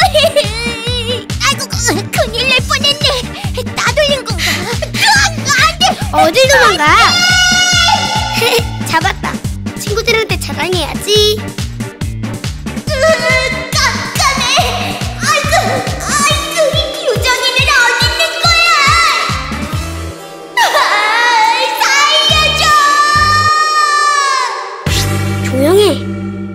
아이고 그, 큰일 날 뻔했네. 따돌린 건가? 안 돼. 어딜 도망가? 잡았다. 친구들한테 자랑해야지. 으, 깜깜해. 아이고 아이고 유정이는 어디 있는 거야? 아, 살려줘. 조용해.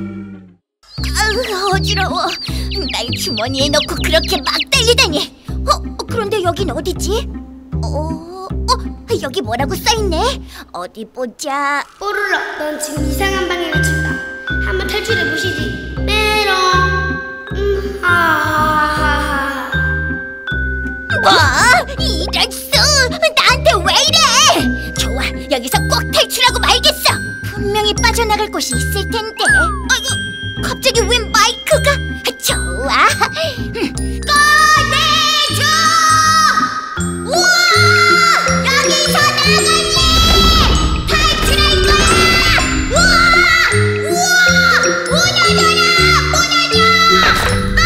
아우, 어지러워. 날 주머니에 넣고 그렇게 막 달리다니. 어, 그런데 여긴 어디지? 어, 어, 여기 뭐라고 써있네? 어디 보자. 뽀로로, 넌 지금 이상한 방향을 친다. 한번 탈출해 보시지. 메롱. 음, 하하하하. 뭐? 이랬어? 나한테 왜 이래? 좋아, 여기서 꼭 탈출하고 말겠어. 분명히 빠져나갈 곳이 있을 텐데. 아이고, 갑자기 웬 마이크가? 좋아. 음, 꺼내줘. 우와, 여기서 나갈래. 탈출할 거야. 우와, 우와, 문 열어라, 문 열어.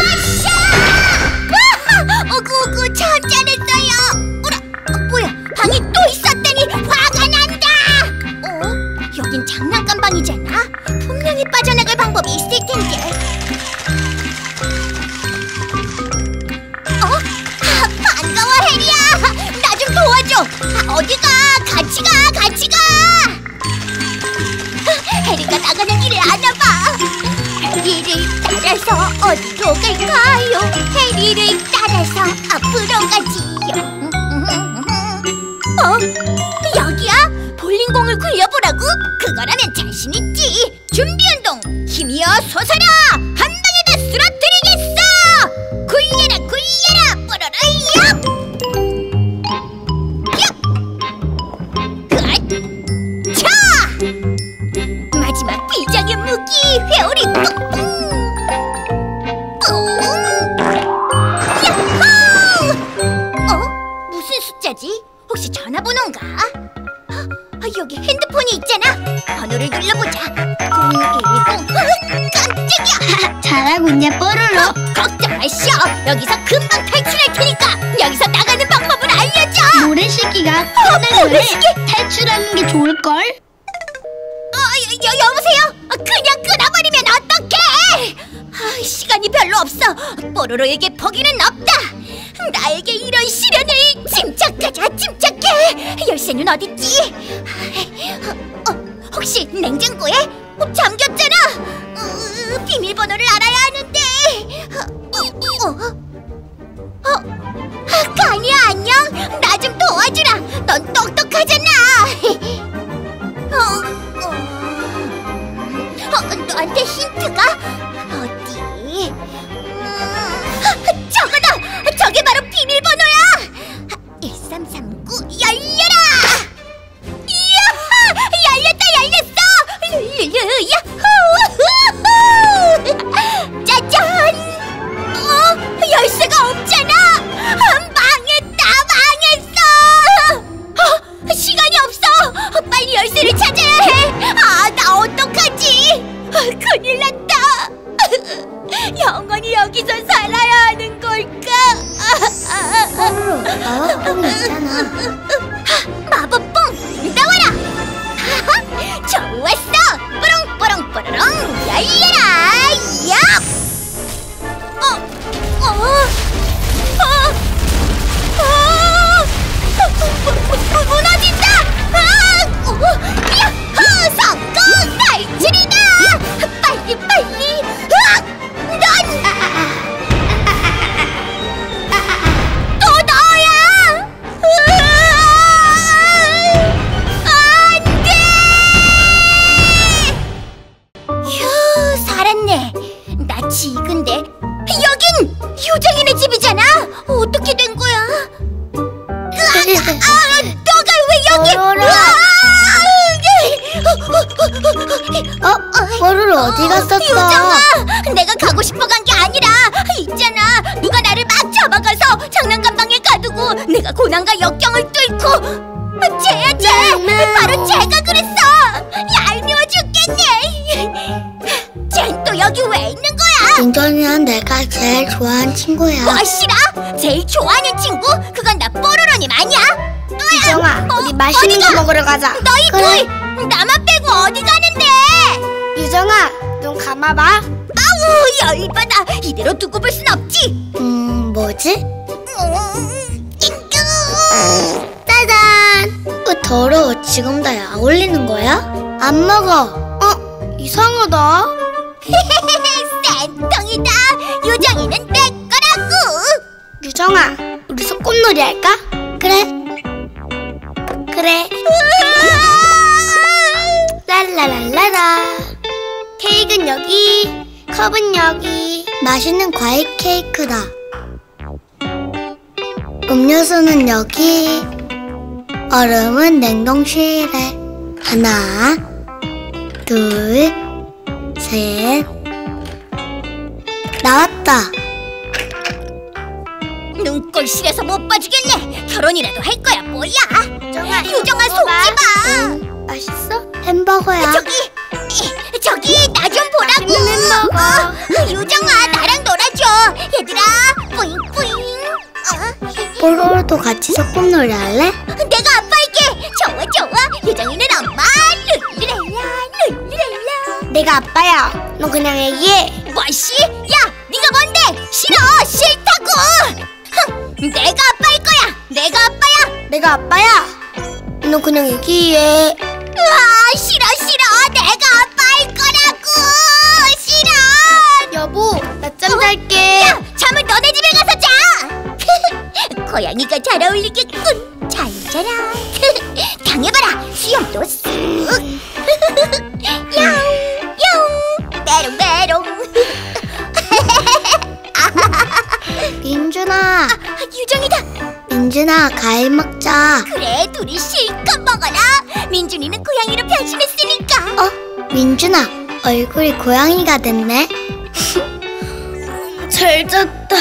아샤. 어구어구, 참 잘했어요. 어라, 어, 뭐야, 방이 또 있었다니 화가 난다. 어? 여긴 장난감 방이잖아. 분명히 빠져나갈 방법이 있을 텐데. 어? 아, 반가워 해리야. 나 좀 도와줘. 아, 어디가? 같이 가, 같이 가. 해리가 나가는 길을 아나 봐. 해리를 따라서 어디로 갈까요? 해리를 따라서 앞으로 가지요. 어? 여기야? 볼링공을 굴려보라고? 그거라면 자신 있지. 준비 운동. 힘이여 솟아라. 한 방에 다 쓰러뜨리겠어. 굴려라 굴려라. 뽀로로 얍. 얍. 차. 마지막 비장의 무기 회오리 뿡뿡. 뿡. 야호. 어? 무슨 숫자지? 혹시 전화번호인가? 아, 여기 핸드폰이 있잖아. 번호를 눌러보자. 공일공. 깜짝이야. 잘하고 있냐, 뽀로로? 어, 걱정 마시오. 여기서 금방 탈출할 테니까 여기서 토끼가 끝나기 전에 탈출하는 게 좋을걸? 어, 여, 여보세요? 그냥 끊어버리면 어떡해? 아, 시간이 별로 없어. 뽀로로에게 포기는 없다. 나에게 이런 시련을 침착하자, 침착해. 열쇠는 어딨지? 어, 어, 혹시 냉장고에? 어, 잠겼잖아. 어, 비밀번호를 알아야 하는데. 어, 어, 어, 가니야 안녕. 나 좀 도와주라. 넌 똑똑하잖아. 어, 어, 어, 너한테 힌트가 어디? 음, 저거다! 저게 바로 비밀번호야! 일삼삼구 열려라! 이야! 열렸다 열렸어! 야호! 짜잔! 어? 열쇠가 없잖아! 망했다 망했어! 어, 시간이 없어! 빨리 열쇠를 찾아야 해! 아, 나 어떡하지? 큰일 났다! 영원히 여기서 살아야 하는 걸까? 뽀로로, 마법봉이 있잖아. 마법봉 나와라! 좋았어! 뽀롱뽀롱 뽀로롱 열려라! 야! 어? 어? 어? 어? 무, 무너진다! 아! 어? 야호! 성공! 탈출이다! 빨리 빨리! 으악! 넌! 또 너야! 안 돼! 휴, 살았네. 나 지근데 여긴 요정이네 집이잖아. 어떻게 된 거야? 으악! 아, 너가 왜 여기? 뽀로로. 어? 뽀로로 어디 갔었어? 요정아! 내가 가고 싶어 간 게 아니라 있잖아, 누가 나를 막 잡아가서 장난감 방에 가두고 내가 고난과 역경을 뚫고 쟤야 쟤! 바로 쟤가 그랬어! 얄미워 죽겠네! 쟨 또 여기 왜 있는 거야? 민준이는 내가 제일 좋아하는 친구야. 뭐시라? 제일 좋아하는 친구? 그건 나 뽀로로님 아니야? 유정아, 어, 우리 맛있는 어디가? 거 먹으러 가자. 너희 그래. 둘! 나만 빼고 어디 가는데? 유정아, 눈 감아봐. 아우, 열받아! 이대로 두고 볼 순 없지! 음, 뭐지? 음, 찡긋! 짜잔! 어, 더러워. 지금 다 약 올리는 거야? 안 먹어. 어? 이상하다. 센통이다! 요정이는 내 거라고! 유정아, 우리 소꿉놀이 할까? 그래. 그래. 랄라랄라라. 케이크는 여기, 컵은 여기. 맛있는 과일 케이크다. 음료수는 여기. 얼음은 냉동실에. 하나, 둘, 셋. 나왔다. 눈꼴 실해서 못 봐주겠네. 결혼이라도 할 거야 뭐야? 유정아, 유정아 속지 마. 응, 맛있어? 햄버거야. 저기 저기 나 좀 보라고. 맛있는 햄버거. 어, 유정아 나랑 놀아줘. 얘들아 뿌잉뿌잉. 어, 뽀로로도 같이 소꿉놀이 할래? 내가 아빠에게. 좋아 좋아. 유정이는 엄마. 룰루랄라 룰루랄라. 내가 아빠야. 너 그냥 얘기해. 뭐시? 야 네가 뭔데? 싫어 싫다고. 흥, 내가 아빠일 거야. 내가 아빠야. 내가 아빠야. 너 그냥 얘기해. 으아 싫어 싫어. 내가 아빠일 거라고. 싫어. 여보, 낮잠 잘게. 야 잠을 너네 집에 가서 자. 고양이가 잘 어울리겠군. 잘 자라. 당해봐라. 수염도 쓱. 야옹 야옹 메롱메롱. 민준아. 아, 유정이다. 민준아, 과일 먹자. 그래 둘이 실컷 먹어라. 민준이는 고양이로 변신했으니까. 어? 민준아, 얼굴이 고양이가 됐네. 잘 잤다.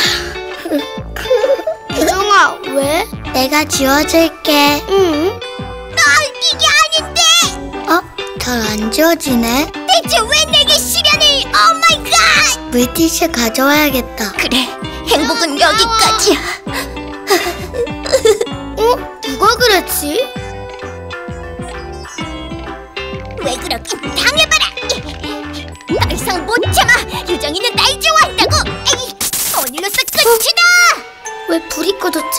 유정아, 왜? 내가 지워줄게. 응. 아 이게 아닌데. 어? 잘 안 지워지네. 대체 왜 내게 시련을. 오 마이 갓. 물티슈 가져와야겠다. 그래 행복은 여기까지야. 어? 누가 그랬어? 그랬지? 왜 그렇게 당해봐라. 더 이상 못 참아. 유정이는 날 좋아한다고. 에이, 오늘로써 끝이다. 왜 불이 꺼졌지?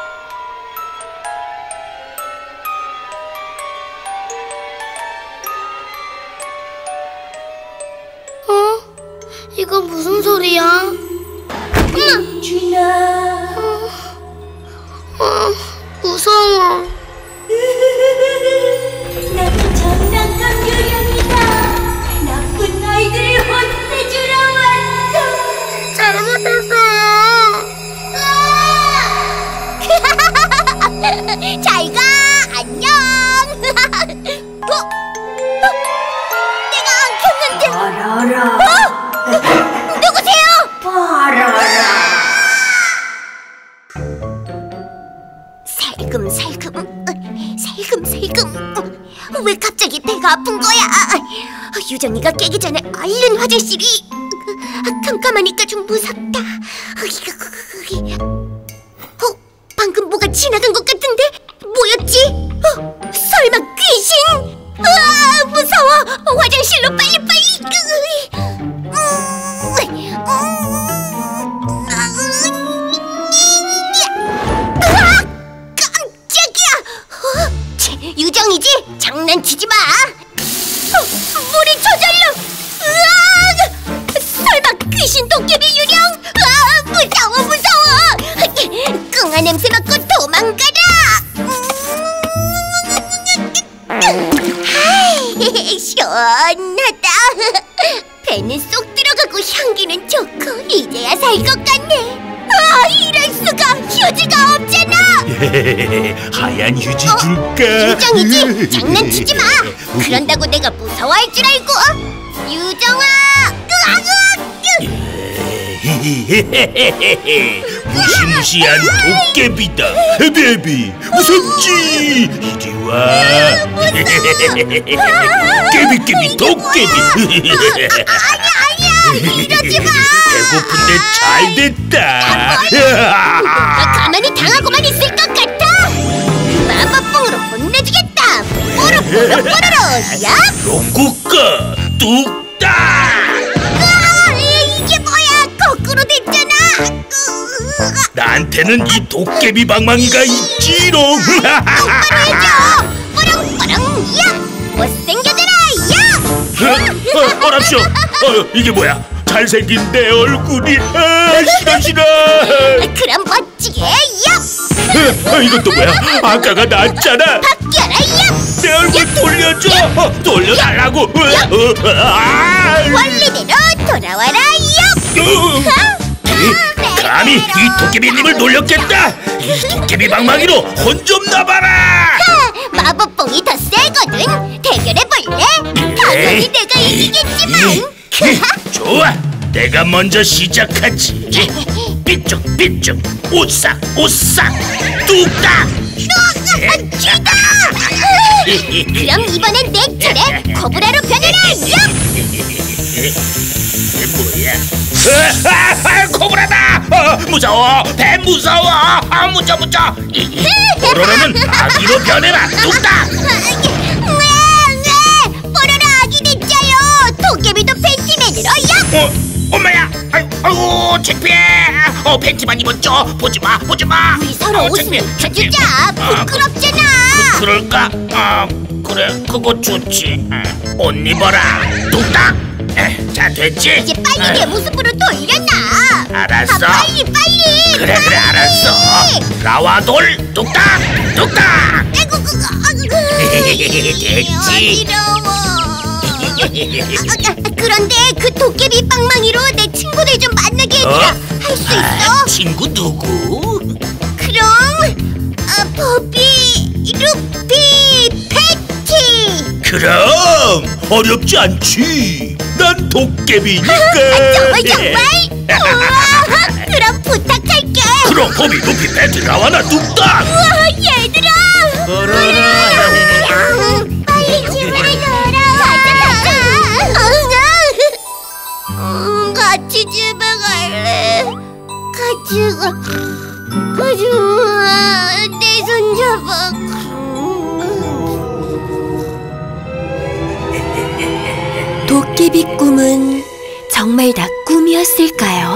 어? 이건 무슨 소리야? 엄마! 어, 어, 무서워. 나쁜 장난감 요령이다. 나쁜 아이들을 혼내주러 왔어. 잘못했어요. 잘 가. 안녕. 어? 어? 내가 안 켰는데. 어? 누구세요? 살금살금, 어, 살금살금. 어, 왜 갑자기 배가 아픈 거야? 어, 유정이가 깨기 전에 얼른 화장실이. 어, 깜깜하니까 좀 무섭다. 어, 방금 뭐가 지나간 것 같은데? 뭐였지? 어, 설마 귀신? 으아, 무서워. 화장실로 빨리 빨리. 으아, 깜짝이야. 어, 치, 유정이지? 장난치지 마. 어, 물이 저절로. 으아, 설마 귀신 도깨비 유령? 으아, 무서워 무서워. 끙한 냄새 맡고 도망가라. 하이, 시원하다. 배는 쏙 들어가고 향기는 좋고 이제야 살 것 같네. 아, 이럴 수가. 휴지가 없잖아. 하얀 휴지 어? 줄까? 유정이지? 장난치지 마. 그런다고 내가 무서워할 줄 알고. 유정아. 으악, 으악. 무시무시한 도깨비다. 베비 무섭지? 이리 와. 깨비깨비 도깨비. 아니야 아니야. 이러지 마. 배고픈데 잘 됐다. 너 가만히 당하고만 있을 것 같아. 마법봉으로 혼내주겠다. 뽀로뽀로 뽀로로. 야. 로꾸꺼 뚝딱. 으아, 이게 뭐야? 거꾸로 됐잖아. 으아. 나한테는 이 도깨비 방망이가 있지롱. 똑바로 해줘. 뽀롱뽀롱. 야. 못생겨져라. 야. 어, 어, 어랍쇼. 어, 이게 뭐야? 잘생긴 내 얼굴이. 아, 싫어 싫어. 그럼 멋지게. 야. 어, 어, 이건 또 뭐야? 아까가 낫잖아. 바뀌어라. 야. 내 얼굴 돌려줘. 어, 돌려달라고. 어, 어, 아. 원래대로 돌아와라. 야. 어. 감히 이 도깨비님을 놀렸겠다. 이 도깨비 방망이로 혼 좀 나봐라. 마법봉이 더 세거든. 대결해볼래? 당연히 내가 이기겠지만. 좋아, 내가 먼저 시작하지. 삐쭉 삐쭉 오싹 오싹 뚝딱. 쥐다. 그럼 이번엔 내 차례. 코브라로 변해라. 이게 뭐야? 아, 아, 코브라다. 어, 무서워. 배 무서워. 아, 무져 무져. 뽀로로는 아기로 변해라. 뚝딱. 왜? 뽀로로 아기 됐자요. 도깨비도 팬티맨으로. 야. 어, 엄마야. 아유, 아유, 창피해. 어, 팬티만 입었죠. 보지 마, 보지 마. 우리 서로 어, 옷을 창피해, 창피해. 입혀주자. 부끄럽잖아. 그럴까? 아, 그래, 그거 좋지. 옷 입어라. 뚝딱. 에, 자, 됐지? 이제 빨리 내 모습으로 돌려놔. 알았어. 아, 빨리 빨리. 그래, 그래, 알았어. 라와돌 뚝딱, 뚝딱. 아이고, 그거, 아이고. 됐지? 어지러워. 아, 그런데 그 도깨비 빵망이로 내 친구들 좀 만나게 해주라. 어? 할 수 있어? 아, 친구 누구? 그럼 아, 버비, 루피, 패티. 그럼 어렵지 않지. 난 도깨비니까. 아, 정말 정말? 우와, 그럼 부탁할게. 그럼 버비, 루피, 패티, 라와나 뚝딱. 우와, 얘들아. 빨리 집에 돌아와. 가자, 가자. 음, 같이 집에 갈래. 같이 가. 가자. 내 손잡아. 도깨비 꿈은 정말 다 꿈이었을까요?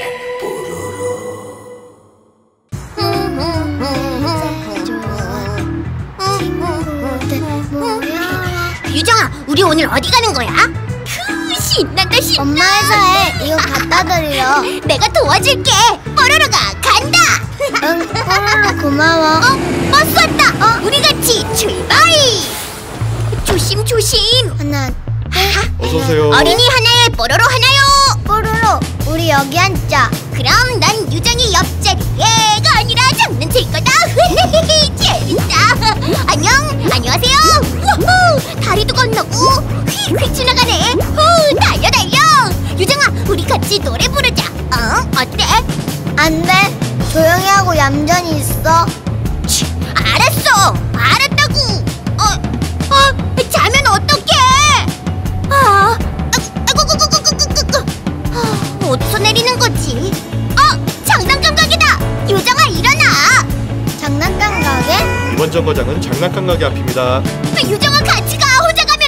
유정아, 우리 오늘 어디 가는 거야? 후, 신난다 신나. 엄마 회사에 이거 갖다 드리러. 내가 도와줄게. 뽀로로가 간다. 응, 뽀로로 고마워. 어, 버스 왔다. 어, 우리 같이 출발. 조심 조심. 하나, 둘. 어서 오세요. 어린이 하나에 뽀로로 하나요. 뽀로로, 우리 여기 앉자. 그럼 난 유정이 옆자리에가 아니라 장난칠 거다. 재밌다. 안녕, 안녕하세요. 우후, 다리도 건너고 휙휙 지나가네. 후, 달려 달려. 유정아, 우리 같이 노래 부르자. 어, 어때? 안 돼. 조용히 하고 얌전히 있어. 치, 알았어. 알았다고. 어, 어, 자면 어떡해? 아, 아이고, 아이고, 아이고, 아이고, 아이고. 아, 어디서 내리는 거지? 어, 장난감 가게다. 유정아, 일어나. 장난감 가게? 이번 정거장은 장난감 가게 앞입니다. 유정아, 같이 가. 혼자 가면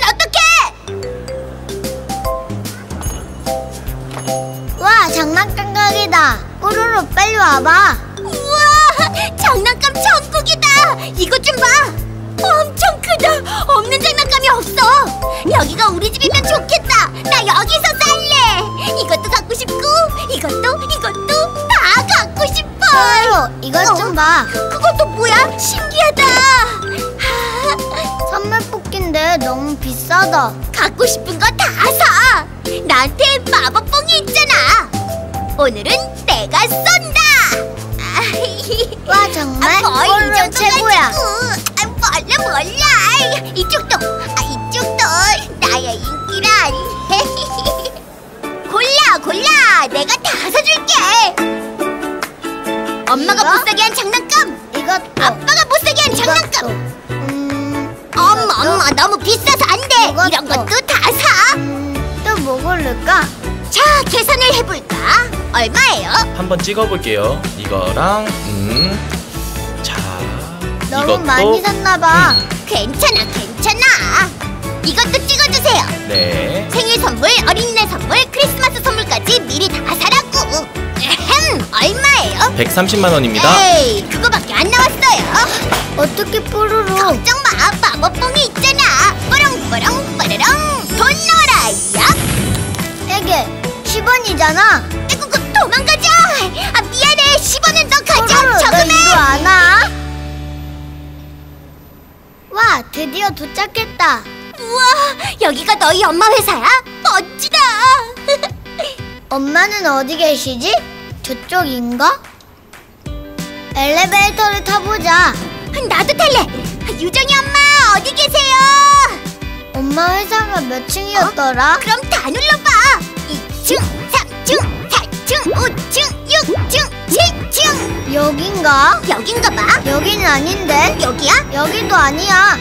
어떡해? 와, 장난감 가게다. 뽀로로, 빨리 와봐. 우와, 장난감 천국이다. 이것 좀 봐. 엄청 크다. 없는 장난감이 없어. 여기가 우리 집이면 좋겠다. 나 여기서 살래. 이것도 갖고 싶고 이것도 이것도 다 갖고 싶어. 뽀로로, 이것 좀 봐. 그것도 뭐야? 신기하다. 선물 뽑기인데 너무 비싸다. 갖고 싶은 거 다 사. 나한테 마법봉이 있잖아. 오늘은 내가 쏜다. 와, 정말? 아, 뽀로로 최고야. 아, 몰라 몰라. 이쪽도, 아, 이쪽도 나의 인기란. 골라 골라. 내가 다 사줄게. 엄마가 이거? 못 사게 한 장난감. 이것도. 아빠가 못 사게 한 장난감. 음, 엄마 엄마 너무 비싸서 안 돼. 이것도. 이런 것도 다 사. 음, 또 뭐 고를까? 자, 계산을 해볼까? 얼마예요? 한번 찍어볼게요. 이거랑 음, 자, 너무 이것도 많이 샀나봐. 음. 괜찮아 괜찮아. 이것도 찍어주세요. 네. 생일 선물, 어린이날 선물, 크리스마스 선물까지 미리 다 사라고. 에헴, 얼마예요? 백삼십만 원입니다. 에이, 그거밖에 안 나왔어요. 어떻게 뽀로로? 걱정 마, 마법봉이 있잖아. 뽀롱뽀롱 뽀로롱. 돈 넣어라. 얍. 에게, 십 원이잖아. 아이고, 그, 도망가자. 아, 미안해. 십 원은 너 가져. 뽀로로, 저금해. 너 이리 안 와. 와, 드디어 도착했다. 우와, 여기가 너희 엄마 회사야? 멋지다. 엄마는 어디 계시지? 저쪽인가? 엘리베이터를 타보자. 나도 탈래. 유정이 엄마, 어디 계세요? 엄마 회사가 몇 층이었더라? 어? 그럼 다 눌러봐. 이 층, 삼 층, 사 층, 오 층, 육 층, 칠 층. 여긴가? 여긴가 봐. 여기는 아닌데. 여기야? 여기도 아니야.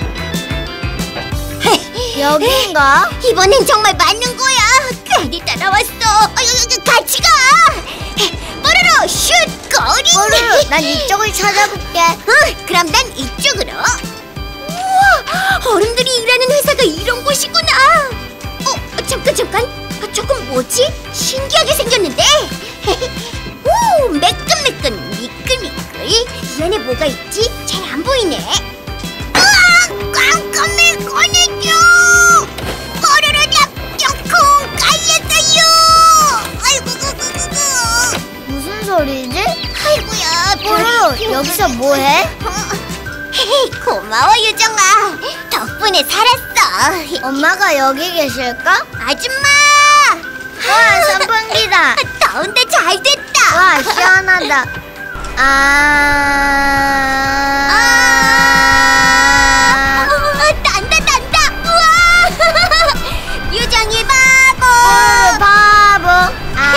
여긴가? 이번엔 정말 맞는 거야. 괜히 따라왔어. 어, 같이 가. 뽀로로, 슛, 거리. 뽀로로, 난 이쪽을 찾아볼게. 어, 그럼 난 이쪽으로. 우와, 어른들이 일하는 회사가 이런 곳이구나. 어, 잠깐 잠깐. 아, 조금 뭐지? 신기하게 생겼는데. 오, 매끈매끈, 미끌미끌. 이 안에 뭐가 있지? 잘 안 보이네. 으악, 깜깜해. 꺼내줘. 뽀로로 납조콩 깔렸어요. 아이고, 구구구구. 무슨 소리지? 아이고야, 뽀로로, 여기서 뭐해? 헤헤, 고마워 유정아. 덕분에 살았어. 엄마가 여기 계실까? 아줌마. 와, 선풍기다. 더운데 잘 됐다. 와, 시원하다. 아, 아, 아, 난다 난다. 우와. 유정이 바보. 어, 바보. 아,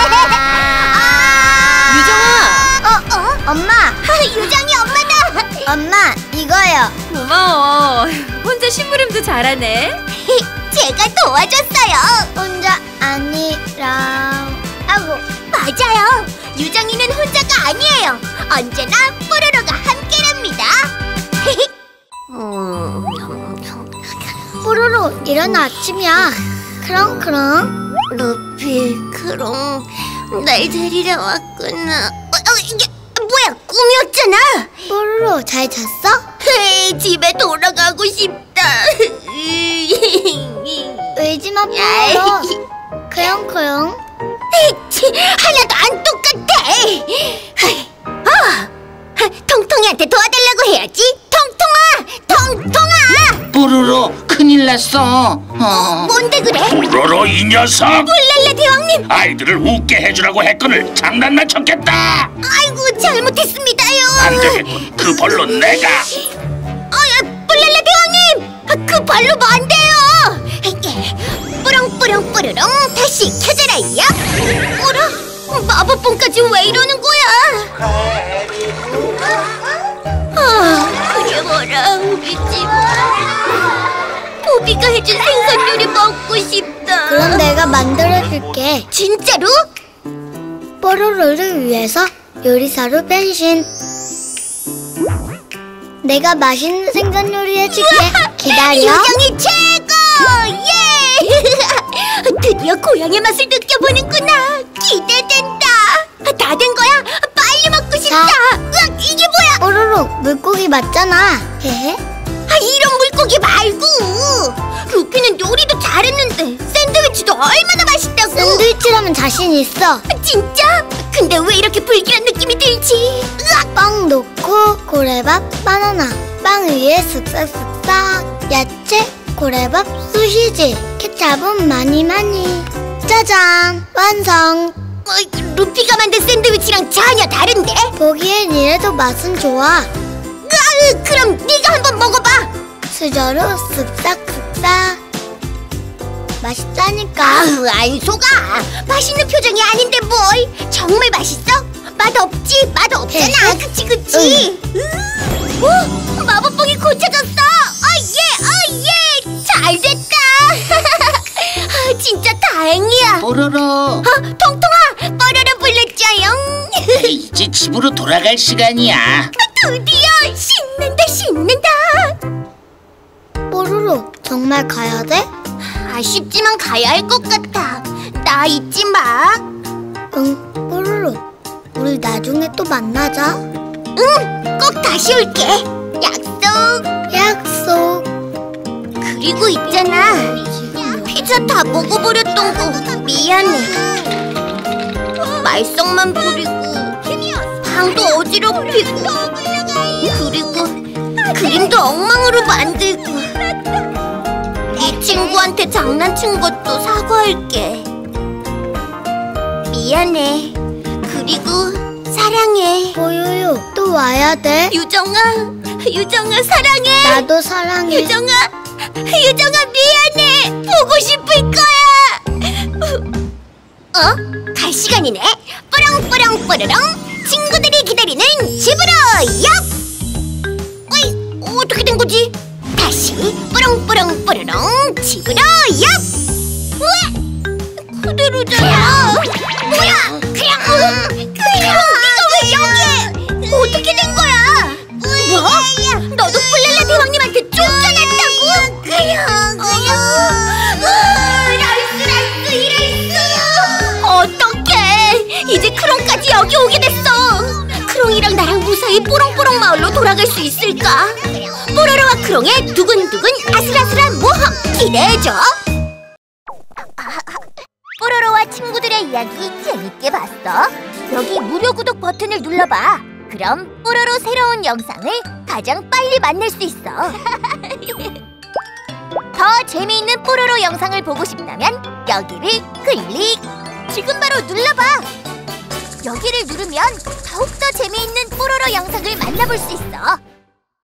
아. 유정아. 어, 어, 엄마. 유정이 엄마다. 엄마, 이거요. 고마워. 혼자 심부름도 잘하네. 제가 도와줬어요. 혼자 아니라 하고. 맞아요. 유정이는 혼자가 아니에요. 언제나 뽀로로가 함께랍니다. 뽀로로, 이런 아침이야. 크롱크롱. 루피, 크롱, 날 데리러 왔구나. 어, 어, 이게 뭐야? 꿈이었잖아. 뽀로로, 잘 잤어? 헤이, 집에 돌아가고 싶다. 울지마, 뽀로로. 크롱크롱. 치, 하나도 안 똑같아. 아, 통통이한테 도와달라고 해야지. 통통아, 통통아. 뽀로로 큰일 났어. 어. 뭔데 그래? 뽀로로 이 녀석! 뿔렐레 대왕님. 아이들을 웃게 해주라고 했거늘 장난만 쳤겠다. 아이고, 잘못했습니다요. 안 되겠군. 그 벌로 내가. 어, 뿔렐레 대왕님, 그 발로 뭔데요? 뿌렁뿌렁 뿌르렁 다시 켜져라. 야, 어라? 마법봉까지 왜 이러는 거야? 아, 그래 뭐라 우리 집 보비가 해준 생선 요리 먹고 싶다. 그럼 내가 만들어줄게. 진짜로? 뽀로로를 위해서 요리사로 변신. 내가 맛있는 생선 요리 해줄게. 기다려. 요정이 최고! 예! 드디어 고향의 맛을 느껴보는구나. 기대된다. 다 된 거야? 빨리 먹고 싶다. 으악, 이게 뭐야? 뽀로로, 물고기 맞잖아. 헤헤. 아, 이런 물고기 말고. 루피는 요리도 잘했는데 샌드위치도 얼마나 맛있다고. 샌드위치라면 자신 있어. 진짜? 근데 왜 이렇게 불길한 느낌이 들지? 으악! 빵 넣고 고래밥, 바나나. 빵 위에 쓱싹쓱싹. 야채, 고래밥, 소시지. 케찹은 많이 많이. 짜잔, 완성. 어, 루피가 만든 샌드위치랑 전혀 다른데? 보기엔 이래도 맛은 좋아. 으아, 그럼 네가 한번 먹어봐. 수저로 쓱싹쓱싹. 맛있다니까. 아우, 안 속아. 맛있는 표정이 아닌데 뭘. 정말 맛있어? 맛 없지? 맛 없잖아. 그치 그치? 응. 오, 마법봉이 고쳐졌어. 어예 어예, 잘됐다. 아, 진짜 다행이야. 뽀로로, 어, 통통아, 뽀로로 불렀죠요. 이제 집으로 돌아갈 시간이야. 드디어 신난다 신난다. 뽀로로, 정말 가야 돼? 아쉽지만 가야 할 것 같아. 나 잊지 마. 응, 뽀로로. 우리 나중에 또 만나자. 응, 꼭 다시 올게. 약속. 약속. 그리고 있잖아, 피자 다 먹어버렸던 거 미안해. 말썽만 부리고 방도 어지럽히고 그리고 그림도 엉망으로 만들고 네 친구한테 장난친 것도 사과할게. 미안해. 그리고 사랑해. 보요요, 또 와야 돼? 유정아, 유정아 사랑해. 나도 사랑해. 유정아, 유정아 미안해. 보고 싶을 거야. 어? 갈 시간이네. 뿌렁뿌렁 뿌르렁 친구들이 기다리는 집으로 얍. 어이, 어떻게 된 거지? 다시 뿌렁뿌렁 뿌르렁 집으로 얍. 왜? 그대로잖아. 뭐야? 그냥 그냥 네가 왜 여기에? 어떻게 된 거야? 뭐? 너도 뿔렐레 대왕님한테 쫓겨났다고? 그냥 그냥 라이스 라이스 이랬어. 어떡해. 이제 크롱까지 여기 오게 됐어. 크롱이랑 나랑 무사히 뽀롱뽀롱 마을로 돌아갈 수 있을까? 뽀로로와 크롱의 두근두근 아슬아슬한 모험 기대해줘. 뽀로로와 친구들의 이야기 재밌게 봤어? 여기 무료 구독 버튼을 눌러봐. 그럼 뽀로로 새로운 영상을 가장 빨리 만날 수 있어. 더 재미있는 뽀로로 영상을 보고 싶다면 여기를 클릭! 지금 바로 눌러봐! 여기를 누르면 더욱더 재미있는 뽀로로 영상을 만나볼 수 있어.